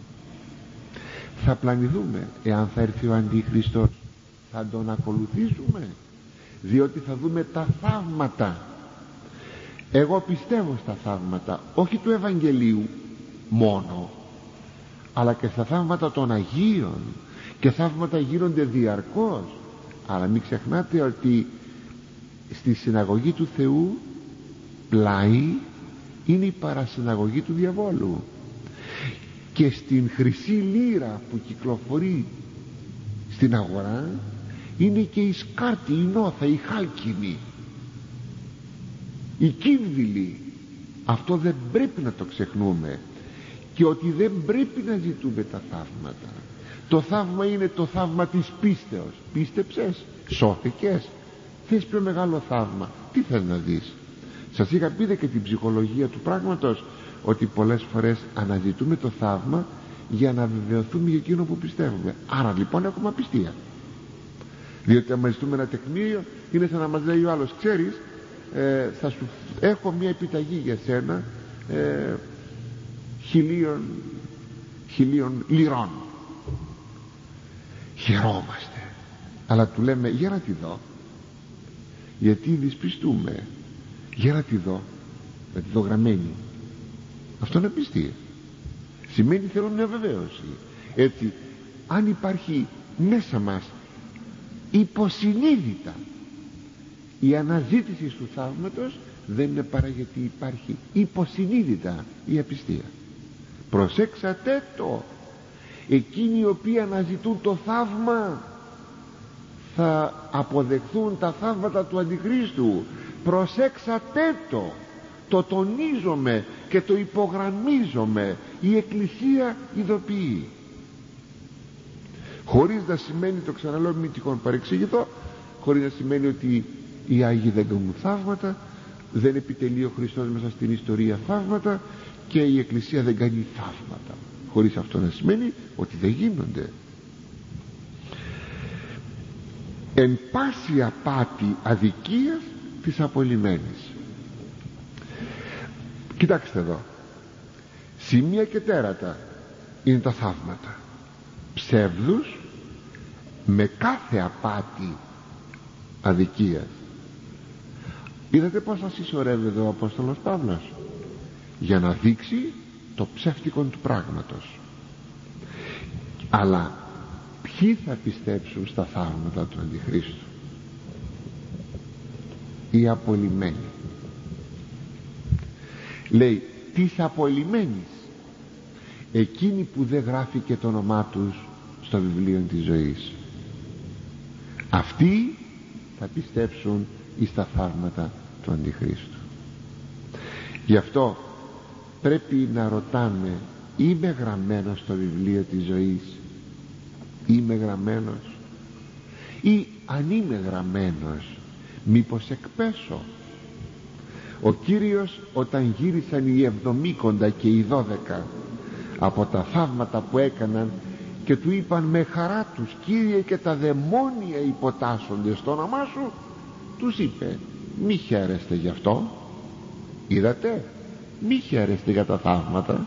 Θα πλανηθούμε εάν θα έρθει ο Αντίχριστος. Θα τον ακολουθήσουμε, διότι θα δούμε τα θαύματα. Εγώ πιστεύω στα θαύματα, όχι του Ευαγγελίου, μόνο, αλλά και στα θαύματα των Αγίων, και θαύματα γίνονται διαρκώς. Αλλά μην ξεχνάτε ότι στη συναγωγή του Θεού πλάι είναι η παρασυναγωγή του διαβόλου, και στην χρυσή λύρα που κυκλοφορεί στην αγορά είναι και η σκάρτη, η νόθα, η χάλκινη, η κίνδυλη. Αυτό δεν πρέπει να το ξεχνούμε, και ότι δεν πρέπει να ζητούμε τα θαύματα. Το θαύμα είναι το θαύμα της πίστεως. Πίστεψες, σώθηκες. Θες πιο μεγάλο θαύμα? Τι θες να δεις? Σας είχα πει και την ψυχολογία του πράγματος, ότι πολλές φορές αναζητούμε το θαύμα για να βεβαιωθούμε για εκείνο που πιστεύουμε. Άρα λοιπόν έχουμε απιστία, διότι άμα ζητούμε ένα τεκμήριο, είναι σαν να μας λέει ο άλλος, ξέρεις, θα σου έχω μια επιταγή για σένα 1.000 λιρών. Χαιρόμαστε, αλλά του λέμε για να τη δω, γιατί δυσπιστούμε. Για να τη δω, να τη δω γραμμένη. Αυτό είναι απιστία. Σημαίνει θέλω μια βεβαίωση. Έτσι, αν υπάρχει μέσα μας υποσυνείδητα η αναζήτηση του θαύματος, δεν είναι παρά γιατί υπάρχει υποσυνείδητα η απιστία. Προσέξατε το. Εκείνοι οι οποίοι αναζητούν το θαύμα θα αποδεχθούν τα θαύματα του Αντιχρίστου. Προσέξατε το. Το τονίζομαι και το υπογραμμίζομαι. Η Εκκλησία ειδοποιεί, χωρίς να σημαίνει, το ξαναλέω, μην τυχόν παρεξηγηθώ, χωρίς να σημαίνει ότι οι Άγιοι δεν κάνουν θαύματα, δεν επιτελεί ο Χριστός μέσα στην ιστορία θαύματα, και η Εκκλησία δεν κάνει θαύματα, χωρίς αυτό να σημαίνει ότι δεν γίνονται. Εν πάση απάτη αδικίας της απολυμένης. Κοιτάξτε εδώ, σημεία και τέρατα είναι τα θαύματα ψεύδους με κάθε απάτη αδικίας. Είδατε πως θα συσσωρεύει εδώ ο Απόστολος Παύλος για να δείξει το ψεύτικο του πράγματος. Αλλά ποιοι θα πιστέψουν στα θαύματα του Αντιχρίστου? Οι απολυμένοι. Λέει τις απολυμένης, εκείνοι που δεν γράφει και το όνομά τους στο βιβλίο της ζωής. Αυτοί θα πιστέψουν εις τα θαύματα του Αντιχρίστου. Γι' αυτό πρέπει να ρωτάμε, είμαι γραμμένος στο βιβλίο της ζωής? Είμαι γραμμένος? Ή αν είμαι γραμμένος, μήπως εκπέσω? Ο Κύριος, όταν γύρισαν οι 70 και οι 12 από τα θαύματα που έκαναν και του είπαν με χαρά τους, Κύριε, και τα δαιμόνια υποτάσσονται στο όνομά σου, τους είπε, μη χαίρεστε γι' αυτό. Είδατε, μη χαίρεστε για τα θαύματα,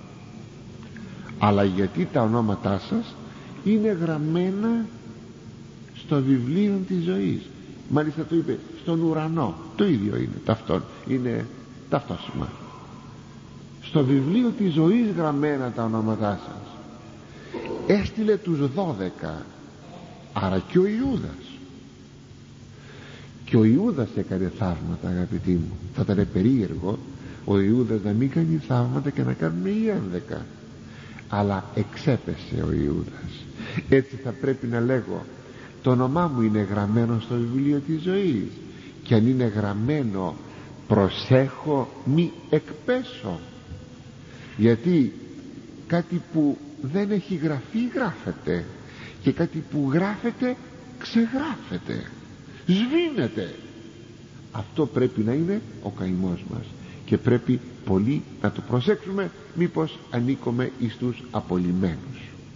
αλλά γιατί τα ονόματά σας είναι γραμμένα στο βιβλίο της ζωής. Μάλιστα το είπε στον ουρανό, το ίδιο είναι ταυτόσημα. Στο βιβλίο της ζωής γραμμένα τα ονόματά σας. Έστειλε τους 12, άρα και ο Ιούδας. Και ο Ιούδας έκανε θαύματα, αγαπητοί μου. Θα ήταν περίεργο ο Ιούδας να μην κάνει θαύματα και να κάνουν οι 11, αλλά εξέπεσε ο Ιούδας. Έτσι θα πρέπει να λέγω, το όνομά μου είναι γραμμένο στο βιβλίο της ζωής, και αν είναι γραμμένο, προσέχω μη εκπέσω, γιατί κάτι που δεν έχει γραφεί γράφεται, και κάτι που γράφεται ξεγράφεται, σβήνεται. Αυτό πρέπει να είναι ο καημός μας, και πρέπει πολύ να το προσέξουμε, μήπως ανήκουμε εις τους απολυμένους.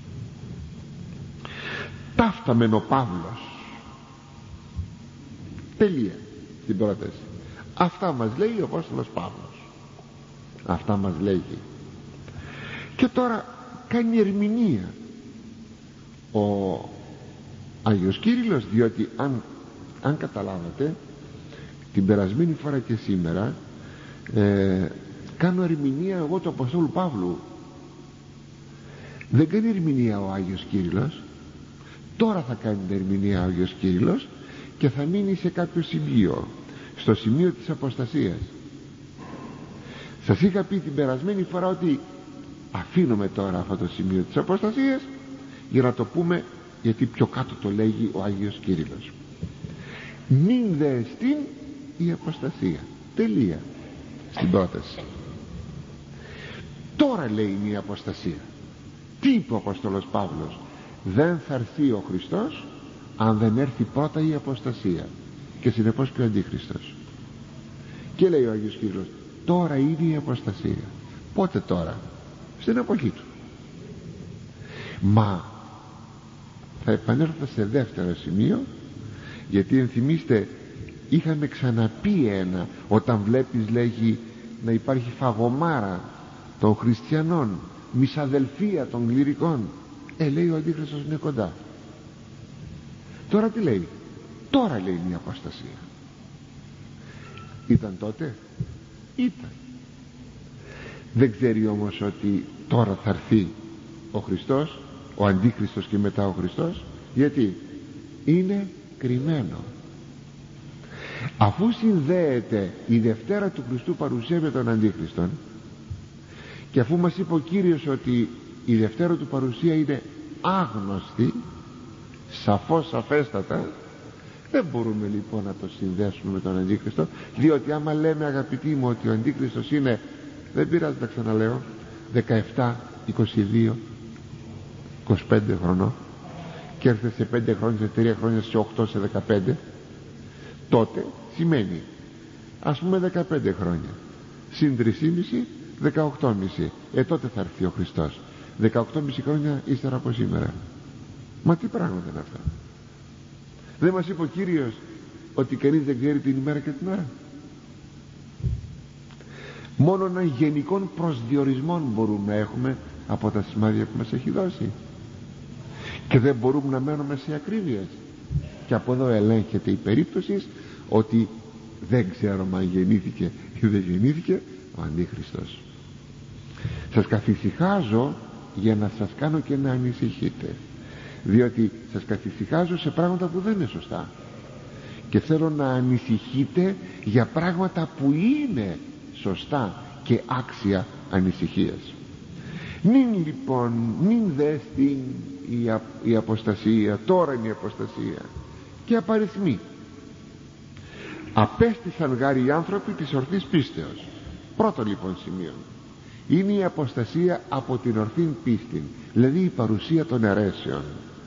Ταύταμεν ο Παύλος, τελεία στην πρόταση. Αυτά μας λέει ο Απόστολος Παύλος, αυτά μας λέγει. Και τώρα κάνει ερμηνεία ο Άγιος Κύριλλος, διότι αν καταλάβατε, την περασμένη φορά και σήμερα κάνω ερμηνεία εγώ του Αποστόλου Παύλου, Δεν κάνει ερμηνεία ο Άγιος Κύριλλος. Τώρα θα κάνει την ερμηνεία ο Άγιος Κύριλλος και θα μείνει σε κάποιο σημείο, στο σημείο της αποστασίας. Σας είχα πει την περασμένη φορά ότι αφήνουμε τώρα αυτό το σημείο της αποστασίας για να το πούμε, γιατί πιο κάτω το λέγει ο Άγιος Κύριλλος. Μην δε εστίν η αποστασία. Τελεία στην πρόταση. Τώρα λέει η αποστασία. Τι είπε ο Απόστολος Παύλος? Δεν θα έρθει ο Χριστός αν δεν έρθει πρώτα η αποστασία και συνεπώς και ο Αντίχριστος. Και λέει ο Άγιος Κύριλλος, τώρα είναι η αποστασία. Πότε τώρα? Στην εποχή του. Μα θα επανέλθω σε δεύτερο σημείο, γιατί ενθυμίστε είχαμε ξαναπεί ένα, όταν βλέπεις λέγει να υπάρχει φαγωμάρα των χριστιανών, μισαδελφία των κληρικών, λέει ο Αντίχριστος είναι κοντά. Τώρα τι λέει? Τώρα λέει μια αποστασία. Ήταν τότε? Ήταν. Δεν ξέρει όμως ότι τώρα θα έρθει ο Χριστός, ο Αντίχριστος και μετά ο Χριστός? Γιατί είναι κρυμμένο. Αφού συνδέεται η Δευτέρα του Χριστού παρουσία με τον Αντίχριστον, και αφού μας είπε ο Κύριος ότι η Δευτέρα του παρουσία είναι άγνωστη, σαφώς, σαφέστατα, δεν μπορούμε λοιπόν να το συνδέσουμε με τον Αντίχριστο, διότι άμα λέμε, αγαπητοί μου, ότι ο Αντίχριστος είναι, δεν πειράζει, τα ξαναλέω, 17, 22, 25 χρονών και έρθει σε 5 χρόνια, σε 3 χρόνια, σε 8, σε 15, τότε σημαίνει, ας πούμε, 15 χρόνια συν 3,5, 18,5. Τότε θα έρθει ο Χριστός. 18,5 χρόνια ύστερα από σήμερα. Μα τι πράγματα είναι αυτά? Δεν μας είπε ο Κύριος ότι κανείς δεν ξέρει την ημέρα και την ώρα? Μόνο έναν γενικών προσδιορισμών μπορούμε να έχουμε από τα σημάδια που μας έχει δώσει, και δεν μπορούμε να μένουμε σε ακρίβειες. Και από εδώ ελέγχεται η περίπτωση ότι δεν ξέρουμε αν γεννήθηκε ή δεν γεννήθηκε ο Αντίχριστος. Σας καθησυχάζω για να σας κάνω και να ανησυχείτε, διότι σας καθησυχάζω σε πράγματα που δεν είναι σωστά, και θέλω να ανησυχείτε για πράγματα που είναι σωστά και άξια ανησυχίας. Μην δέστη η αποστασία. Τώρα είναι η αποστασία και απαριθμεί. Απέστησαν γάρ οι άνθρωποι της ορθής πίστεως. Πρώτο λοιπόν σημείο είναι η αποστασία από την ορθή πίστη, δηλαδή η παρουσία των αιρέσεων.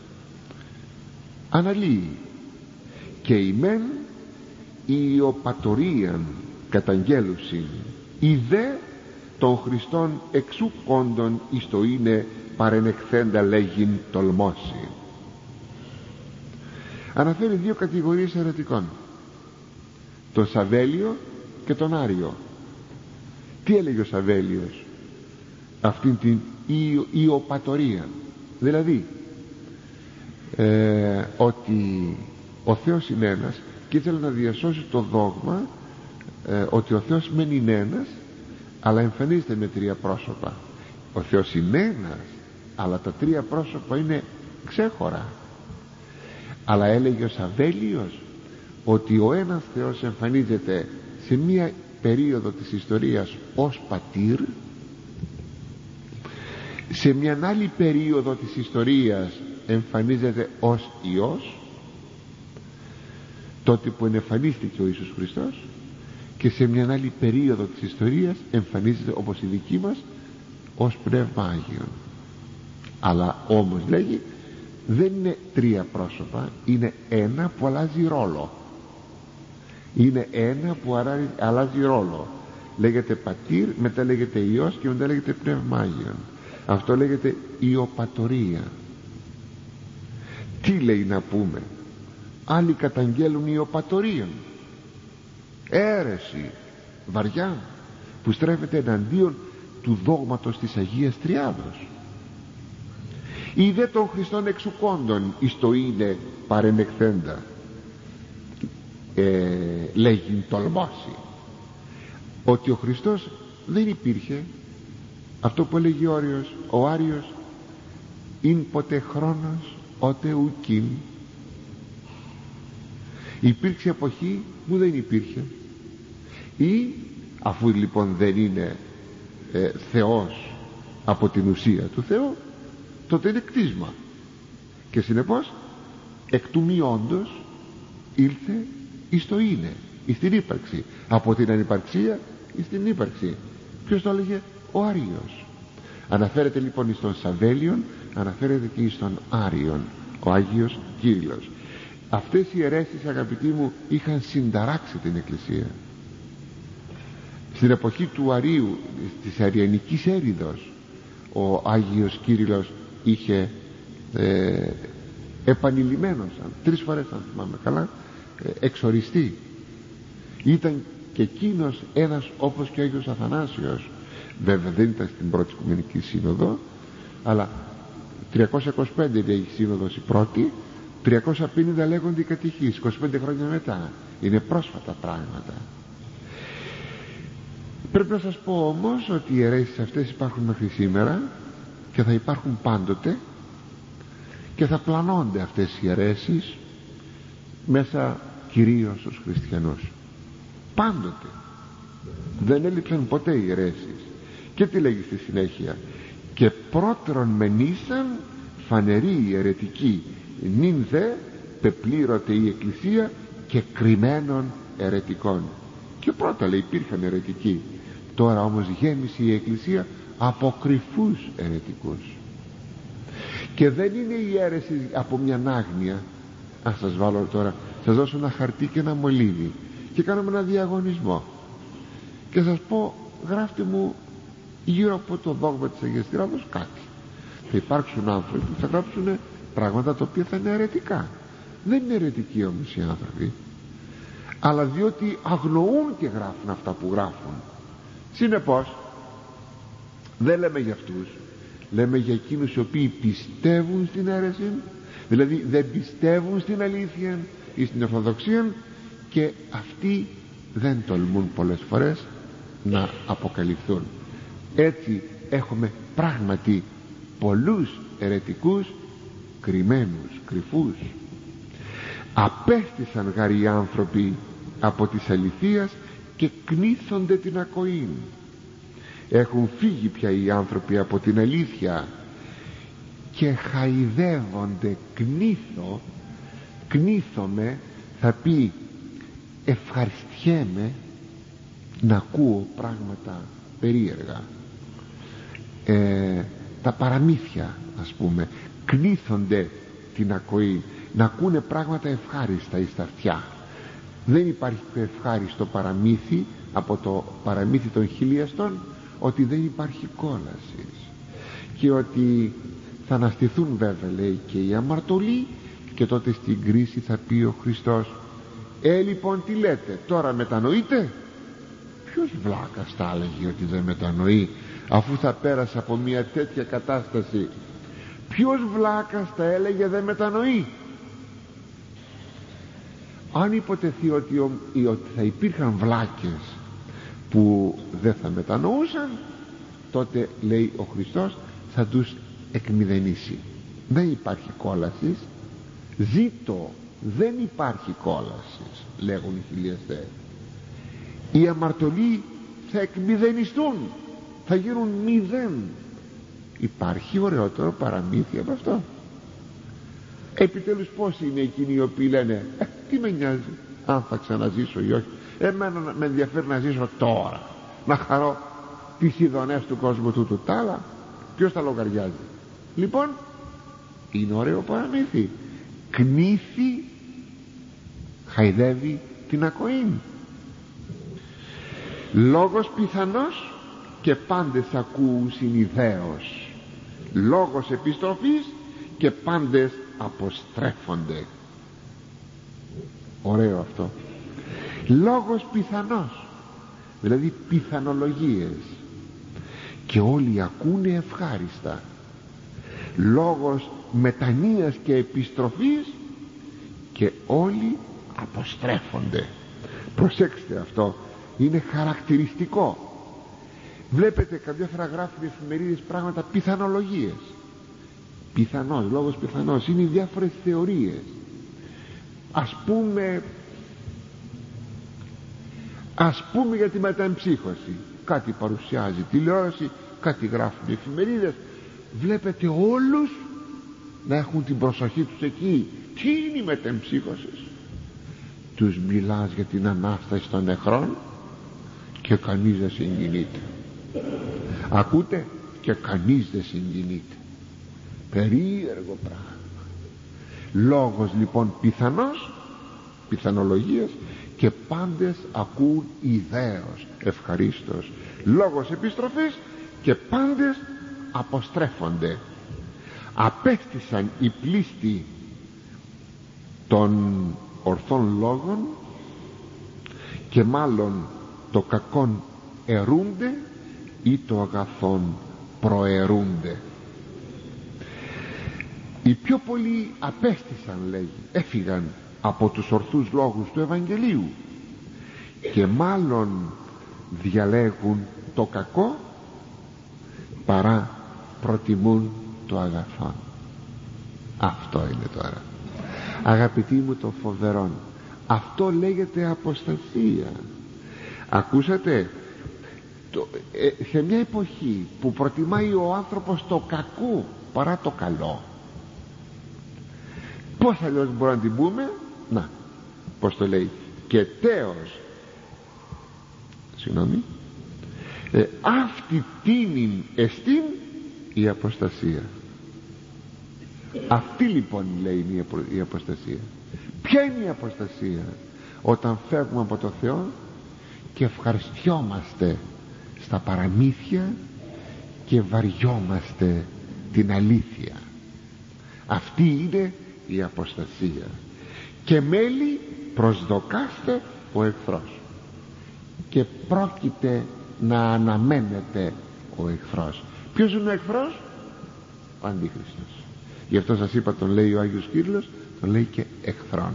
Αναλύει και η μεν η ιοπατορίαν καταγγέλουσιν, η δε των Χριστών εξού κόντων εις το είναι παρενεκθέντα λέγειν τολμώσει. Αναφέρει δύο κατηγορίες αιρετικών, τον Σαβέλιο και τον Άριο. Τι έλεγε ο Σαβέλιος? Αυτήν την ιοπατορία, δηλαδή ότι ο Θεός είναι ένας, και ήθελε να διασώσει το δόγμα ότι ο Θεός μεν είναι ένας, αλλά εμφανίζεται με τρία πρόσωπα. Ο Θεός είναι ένας, αλλά τα τρία πρόσωπα είναι ξέχωρα. Αλλά έλεγε ο Σαβέλιος ότι ο ένας Θεός εμφανίζεται σε μία περίοδο της ιστορίας ως πατήρ, σε μια άλλη περίοδο της ιστορίας εμφανίζεται ως Υιός, τότε που εμφανίστηκε ο Ιησούς Χριστός, και σε μια άλλη περίοδο της ιστορίας εμφανίζεται, όπως η δική μας, ως Πνεύμα Άγιον. Αλλά όμως λέγει δεν είναι τρία πρόσωπα, είναι ένα που αλλάζει ρόλο. Είναι ένα που αλλάζει ρόλο. Λέγεται πατήρ, μετά λέγεται Υιός και μετά λέγεται Πνεύμα Άγιον. Αυτό λέγεται ιοπατορία. Τι λέει να πούμε? Άλλοι καταγγέλουν ιοπατορίαν, αίρεση βαριά που στρέφεται εναντίον του δόγματος της Αγίας Τριάδος. Οι δε των Χριστών εξουκόντων εις το είναι παρενεκθέντα λέγειν τολμώσει, ότι ο Χριστός δεν υπήρχε. Αυτό που έλεγε ο Άριος, «Ειν ποτέ χρόνος ότε ουκίν». Υπήρξε εποχή που δεν υπήρχε, ή αφού λοιπόν δεν είναι Θεός από την ουσία του Θεού, τότε είναι κτίσμα, και συνεπώς εκ του μη όντως ήλθε εις το είναι, εις την ύπαρξη, από την ανυπαρξία εις την ύπαρξη. Ποιος το έλεγε? Ο Άριος. Αναφέρεται λοιπόν εις τον Σαβέλιον, αναφέρεται και εις τον Άριον, ο Άγιος Κύριλλος. Αυτές οι αιρέσεις, αγαπητοί μου, είχαν συνταράξει την Εκκλησία. Στην εποχή του Αρίου, της Αριανικής έρηδος, ο Άγιος Κύριλλος είχε επανειλημμένος, 3 φορές αν θυμάμαι καλά, εξοριστεί. Ήταν και εκείνος ένας όπως και ο Άγιος Αθανάσιος. Βέβαια δεν ήταν στην πρώτη Οικουμενική Σύνοδο, αλλά 325 λέει η Σύνοδος η πρώτη, 350 λέγονται οι κατηχείς, 25 χρόνια μετά. Είναι πρόσφατα πράγματα. Πρέπει να σας πω όμως ότι οι αιρέσεις αυτές υπάρχουν μέχρι σήμερα και θα υπάρχουν πάντοτε, και θα πλανώνται αυτές οι αιρέσεις μέσα κυρίως στους χριστιανούς. Πάντοτε δεν έλειψαν ποτέ οι αιρέσεις. Και τι λέγει στη συνέχεια? «Και πρώτερον μενήσαν φανεροί οι αιρετικοί, νυν δε πεπλήρωτε η Εκκλησία και κρυμμένων αιρετικών». Και πρώτα λέει υπήρχαν αιρετικοί, τώρα όμως γέμισε η Εκκλησία από κρυφούς αιρετικούς. Και δεν είναι η αίρεση από μια άγνοια. Αν σας βάλω τώρα, σας δώσω ένα χαρτί και ένα μολύβι και κάνουμε ένα διαγωνισμό και σας πω γράφτε μου γύρω από το δόγμα της Αγίας Τριάδος κάτι. Θα υπάρξουν άνθρωποι που θα γράψουν πράγματα τα οποία θα είναι αιρετικά. Δεν είναι αιρετικοί όμως οι άνθρωποι, αλλά διότι αγνοούν και γράφουν αυτά που γράφουν. Συνεπώς δεν λέμε για αυτούς, λέμε για εκείνους οι οποίοι πιστεύουν στην αίρεση, δηλαδή δεν πιστεύουν στην αλήθεια ή στην ορθοδοξία, και αυτοί δεν τολμούν πολλές φορές να αποκαλυφθούν. Έτσι έχουμε πράγματι πολλούς αιρετικούς, κρυμμένους, κρυφούς. Απέστησαν γάρ οι άνθρωποι από της αληθείας και κνήθονται την ακοήν. Έχουν φύγει πια οι άνθρωποι από την αλήθεια και χαϊδεύονται. Κνήθομαι θα πει ευχαριστιέμαι να ακούω πράγματα περίεργα. Τα παραμύθια, ας πούμε, κνήθονται την ακοή, να ακούνε πράγματα ευχάριστα εις τα αυτιά. Δεν υπάρχει πιο ευχάριστο παραμύθι από το παραμύθι των χιλιαστών, ότι δεν υπάρχει κόλαση και ότι θα αναστηθούν βέβαια, λέει, και οι αμαρτωλοί, και τότε στην κρίση θα πει ο Χριστός λοιπόν τι λέτε, τώρα μετανοείτε? Ποιος βλάκας τα έλεγε ότι δεν μετανοεί, αφού θα πέρασε από μια τέτοια κατάσταση? Ποιος βλάκας τα έλεγε δεν μετανοεί? Αν υποτεθεί ότι θα υπήρχαν βλάκες που δεν θα μετανοούσαν, τότε λέει ο Χριστός θα τους εκμηδενήσει. Δεν υπάρχει κόλαση, ζήτω, δεν υπάρχει κόλαση, λέγουν οι χιλιαστές. Οι αμαρτωλοί θα εκμηδενιστούν, θα γίνουν μηδέν. Υπάρχει ωραιότερο παραμύθι από αυτό? Επιτέλους πόσοι είναι εκείνοι οι οποίοι λένε τι με νοιάζει αν θα ξαναζήσω ή όχι, εμένα με ενδιαφέρει να ζήσω τώρα, να χαρώ τις ειδονές του κόσμου τούτου, τα άλλα ποιος τα λογαριάζει? Λοιπόν, είναι ωραίο παραμύθι, κνήθη, χαϊδεύει την ακοήν. Λόγος πιθανός και πάντες ακούουν συνειδέως, λόγος επιστροφής και πάντες αποστρέφονται. Ωραίο αυτό. Λόγος πιθανός, δηλαδή πιθανολογίες, και όλοι ακούνε ευχάριστα. Λόγος μετανοίας και επιστροφής και όλοι αποστρέφονται. Προσέξτε, αυτό είναι χαρακτηριστικό. Βλέπετε καμιά φορά γράφουν οι εφημερίδες πράγματα, πιθανολογίες. Πιθανώς, λόγος πιθανός, είναι οι διάφορες θεωρίες. Ας πούμε για τη μεταεμψύχωση, κάτι παρουσιάζει τηλεόραση, κάτι γράφουν οι εφημερίδες, βλέπετε όλους να έχουν την προσοχή τους εκεί. Τι είναι η μεταεμψύχωση? Τους μιλάς για την Ανάσταση των νεκρών και κανείς δεν συγκινείται. Ακούτε? Και κανείς δεν συγκινείται. Περίεργο πράγμα. Λόγος λοιπόν πιθανός, πιθανολογίας, και πάντες ακούν ιδέως ευχαρίστως. Λόγος επιστροφής και πάντες αποστρέφονται. Απέστησαν οι πλήστοι των ορθών λόγων, και μάλλον το κακόν ερούνται ή το αγαθόν προερούνται. Οι πιο πολλοί απέστησαν, λέγει, έφυγαν από τους ορθούς λόγους του Ευαγγελίου, και μάλλον διαλέγουν το κακό παρά προτιμούν το αγαθόν. Αυτό είναι τώρα, αγαπητοί μου, το φοβερόν. Αυτό λέγεται αποστασία. Ακούσατε, σε μια εποχή που προτιμάει ο άνθρωπος το κακό παρά το καλό, πώς αλλιώς μπορούμε να την πούμε? Να, πώς το λέει, και τέος, συγγνώμη, αυτή τίνην εστίν η αποστασία. Αυτή λοιπόν, λέει, είναι η αποστασία. Ποια είναι η αποστασία? Όταν φεύγουμε από το Θεό και ευχαριστιόμαστε στα παραμύθια και βαριόμαστε την αλήθεια. Αυτή είναι η αποστασία. Και μέλη προσδοκάστε ο εχθρός, και πρόκειται να αναμένεται ο εχθρός. Ποιος είναι ο εχθρός? Ο Αντίχριστος. Γι' αυτό σας είπα, τον λέει ο Άγιος Κύριλλος, τον λέει και εχθρόν.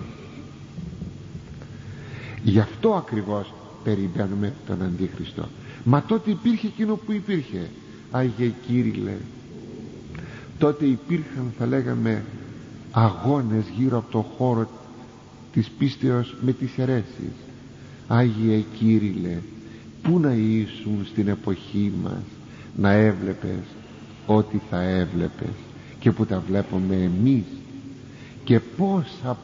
Γι' αυτό ακριβώς περιμένουμε τον Αντίχριστο. Μα τότε υπήρχε εκείνο που υπήρχε, Άγιε Κύριλλε. Τότε υπήρχαν, θα λέγαμε, αγώνες γύρω από το χώρο της πίστεως με τις αιρέσεις. Άγιε Κύριλλε, πού να ήσουν στην εποχή μας να έβλεπες ό,τι θα έβλεπες και που τα βλέπουμε εμείς, και πόσα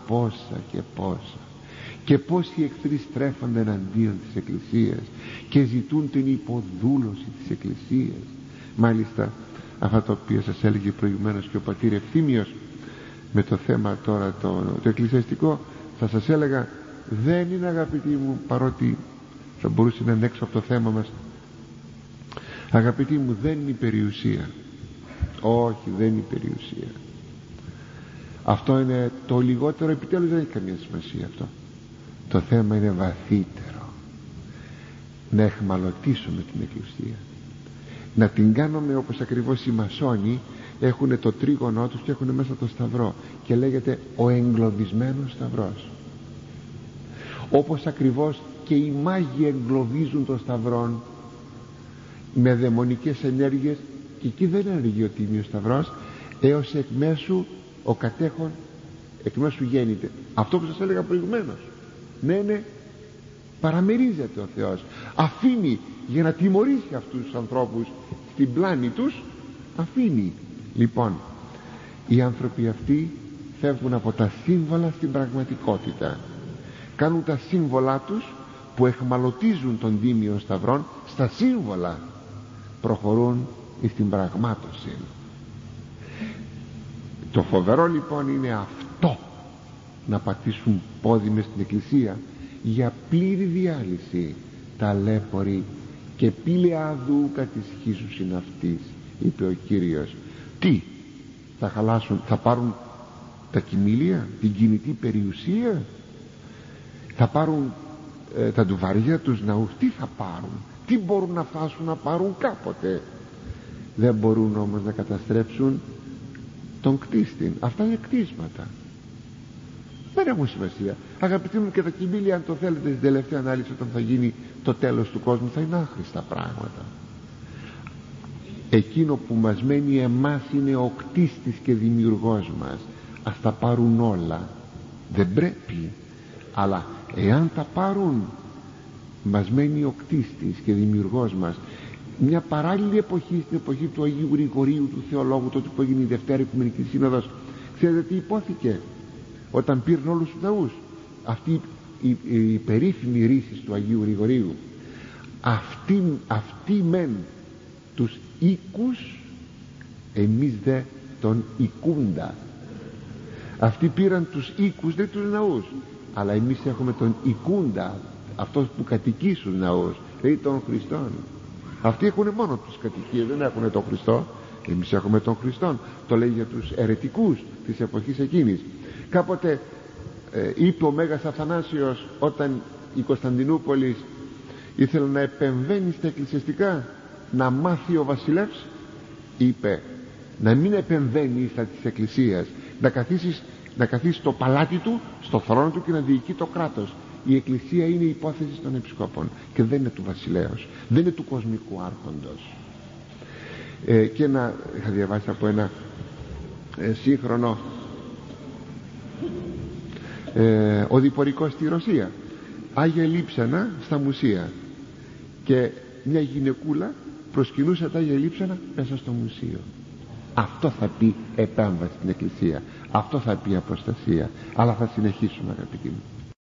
και πόσοι εχθροί στρέφονται εναντίον της Εκκλησίας και ζητούν την υποδούλωση της Εκκλησίας. Μάλιστα αυτά τα οποία σας έλεγε προηγουμένως και ο πατήρ Ευθύμιος με το θέμα τώρα το εκκλησιαστικό, θα σας έλεγα, δεν είναι, αγαπητοί μου, παρότι θα μπορούσε να είναι έξω από το θέμα μας, αγαπητοί μου, δεν είναι η περιουσία. Όχι, δεν είναι η περιουσία. Αυτό είναι το λιγότερο, επιτέλους δεν έχει καμία σημασία αυτό. Το θέμα είναι βαθύτερο. Να εχμαλωτήσουμε την Εκκλησία, να την κάνουμε όπως ακριβώς οι μασόνοι έχουν το τρίγωνό τους και έχουν μέσα το σταυρό, και λέγεται ο εγκλωβισμένος σταυρός. Όπως ακριβώς και οι μάγοι εγκλωβίζουν το σταυρό με δαιμονικές ενέργειες, και εκεί δεν ενεργεί ο Τίμιος Σταυρός, έως εκ μέσου ο κατέχον εκ μέσου γέννηται. Αυτό που σας έλεγα προηγουμένως. Ναι, παραμερίζεται ο Θεός, αφήνει για να τιμωρήσει αυτούς τους ανθρώπους στην πλάνη τους, αφήνει. Λοιπόν, οι άνθρωποι αυτοί φεύγουν από τα σύμβολα στην πραγματικότητα, κάνουν τα σύμβολά τους που εχμαλωτίζουν τον Τίμιο Σταυρόν, στα σύμβολα προχωρούν στην πραγμάτωση. Το φοβερό λοιπόν είναι αυτό, να πατήσουν πόδι μες στην Εκκλησία για πλήρη διάλυση. Ταλέποροι και πύλε αδούκα της χύσους είναι αυτής, είπε ο Κύριος. Τι θα χαλάσουν? Θα πάρουν τα κοιμήλια, την κινητή περιουσία, θα πάρουν τα ντουβαριά τους ναούς? Τι θα πάρουν? Τι μπορούν να φτάσουν να πάρουν κάποτε? Δεν μπορούν όμως να καταστρέψουν τον κτίστην. Αυτά είναι κτίσματα, δεν έχουν σημασία. Αγαπητοί μου, και τα κοιμήλια, αν το θέλετε, στην τελευταία ανάλυση, όταν θα γίνει το τέλος του κόσμου, θα είναι άχρηστα πράγματα. εκείνο που μας μένει εμάς είναι ο κτίστης και δημιουργός μας. Ας τα πάρουν όλα, δεν πρέπει, αλλά εάν τα πάρουν, μας μένει ο κτίστης και δημιουργός μας. Μια παράλληλη εποχή, στην εποχή του Αγίου Γρηγορίου, του θεολόγου, τότε που έγινε η Δευτέρα Οικουμενική Σύνοδος, ξέρετε τι υπόθηκε όταν πήραν όλους τους ναούς? Αυτή η περίφημη ρίση του Αγίου Γρηγορίου, αυτοί μεν τους οίκους, εμείς δε τον οικούντα. Αυτοί πήραν τους οίκους, δεν τους ναούς, αλλά εμείς έχουμε τον οικούντα, αυτός που κατοικεί στους ναούς, δηλαδή τον Χριστόν. Αυτοί έχουν μόνο τους κατοικίες, δεν έχουν τον Χριστό. Εμείς έχουμε τον Χριστόν. Το λέει για τους αιρετικούς της εποχής εκείνης. Κάποτε είπε ο Μέγας Αθανάσιος, όταν η Κωνσταντινούπολη ήθελε να επεμβαίνει στα εκκλησιαστικά, να μάθει ο βασιλεύς, είπε να μην επεμβαίνει στα της εκκλησίας, να καθίσει στο παλάτι του, στο θρόνο του, και να διοικεί το κράτος. Η εκκλησία είναι η υπόθεση των επισκόπων και δεν είναι του βασιλέως, δεν είναι του κοσμικού άρχοντος. Και είχα διαβάσει από ένα σύγχρονο οδηπορικό στη Ρωσία, Άγια Λείψανα στα μουσεία, και μια γυναικούλα προσκυνούσε τα Άγια Λείψανα μέσα στο μουσείο. Αυτό θα πει επέμβαση στην εκκλησία, αυτό θα πει αποστασία. Αλλά θα συνεχίσουμε, αγαπητοί μου.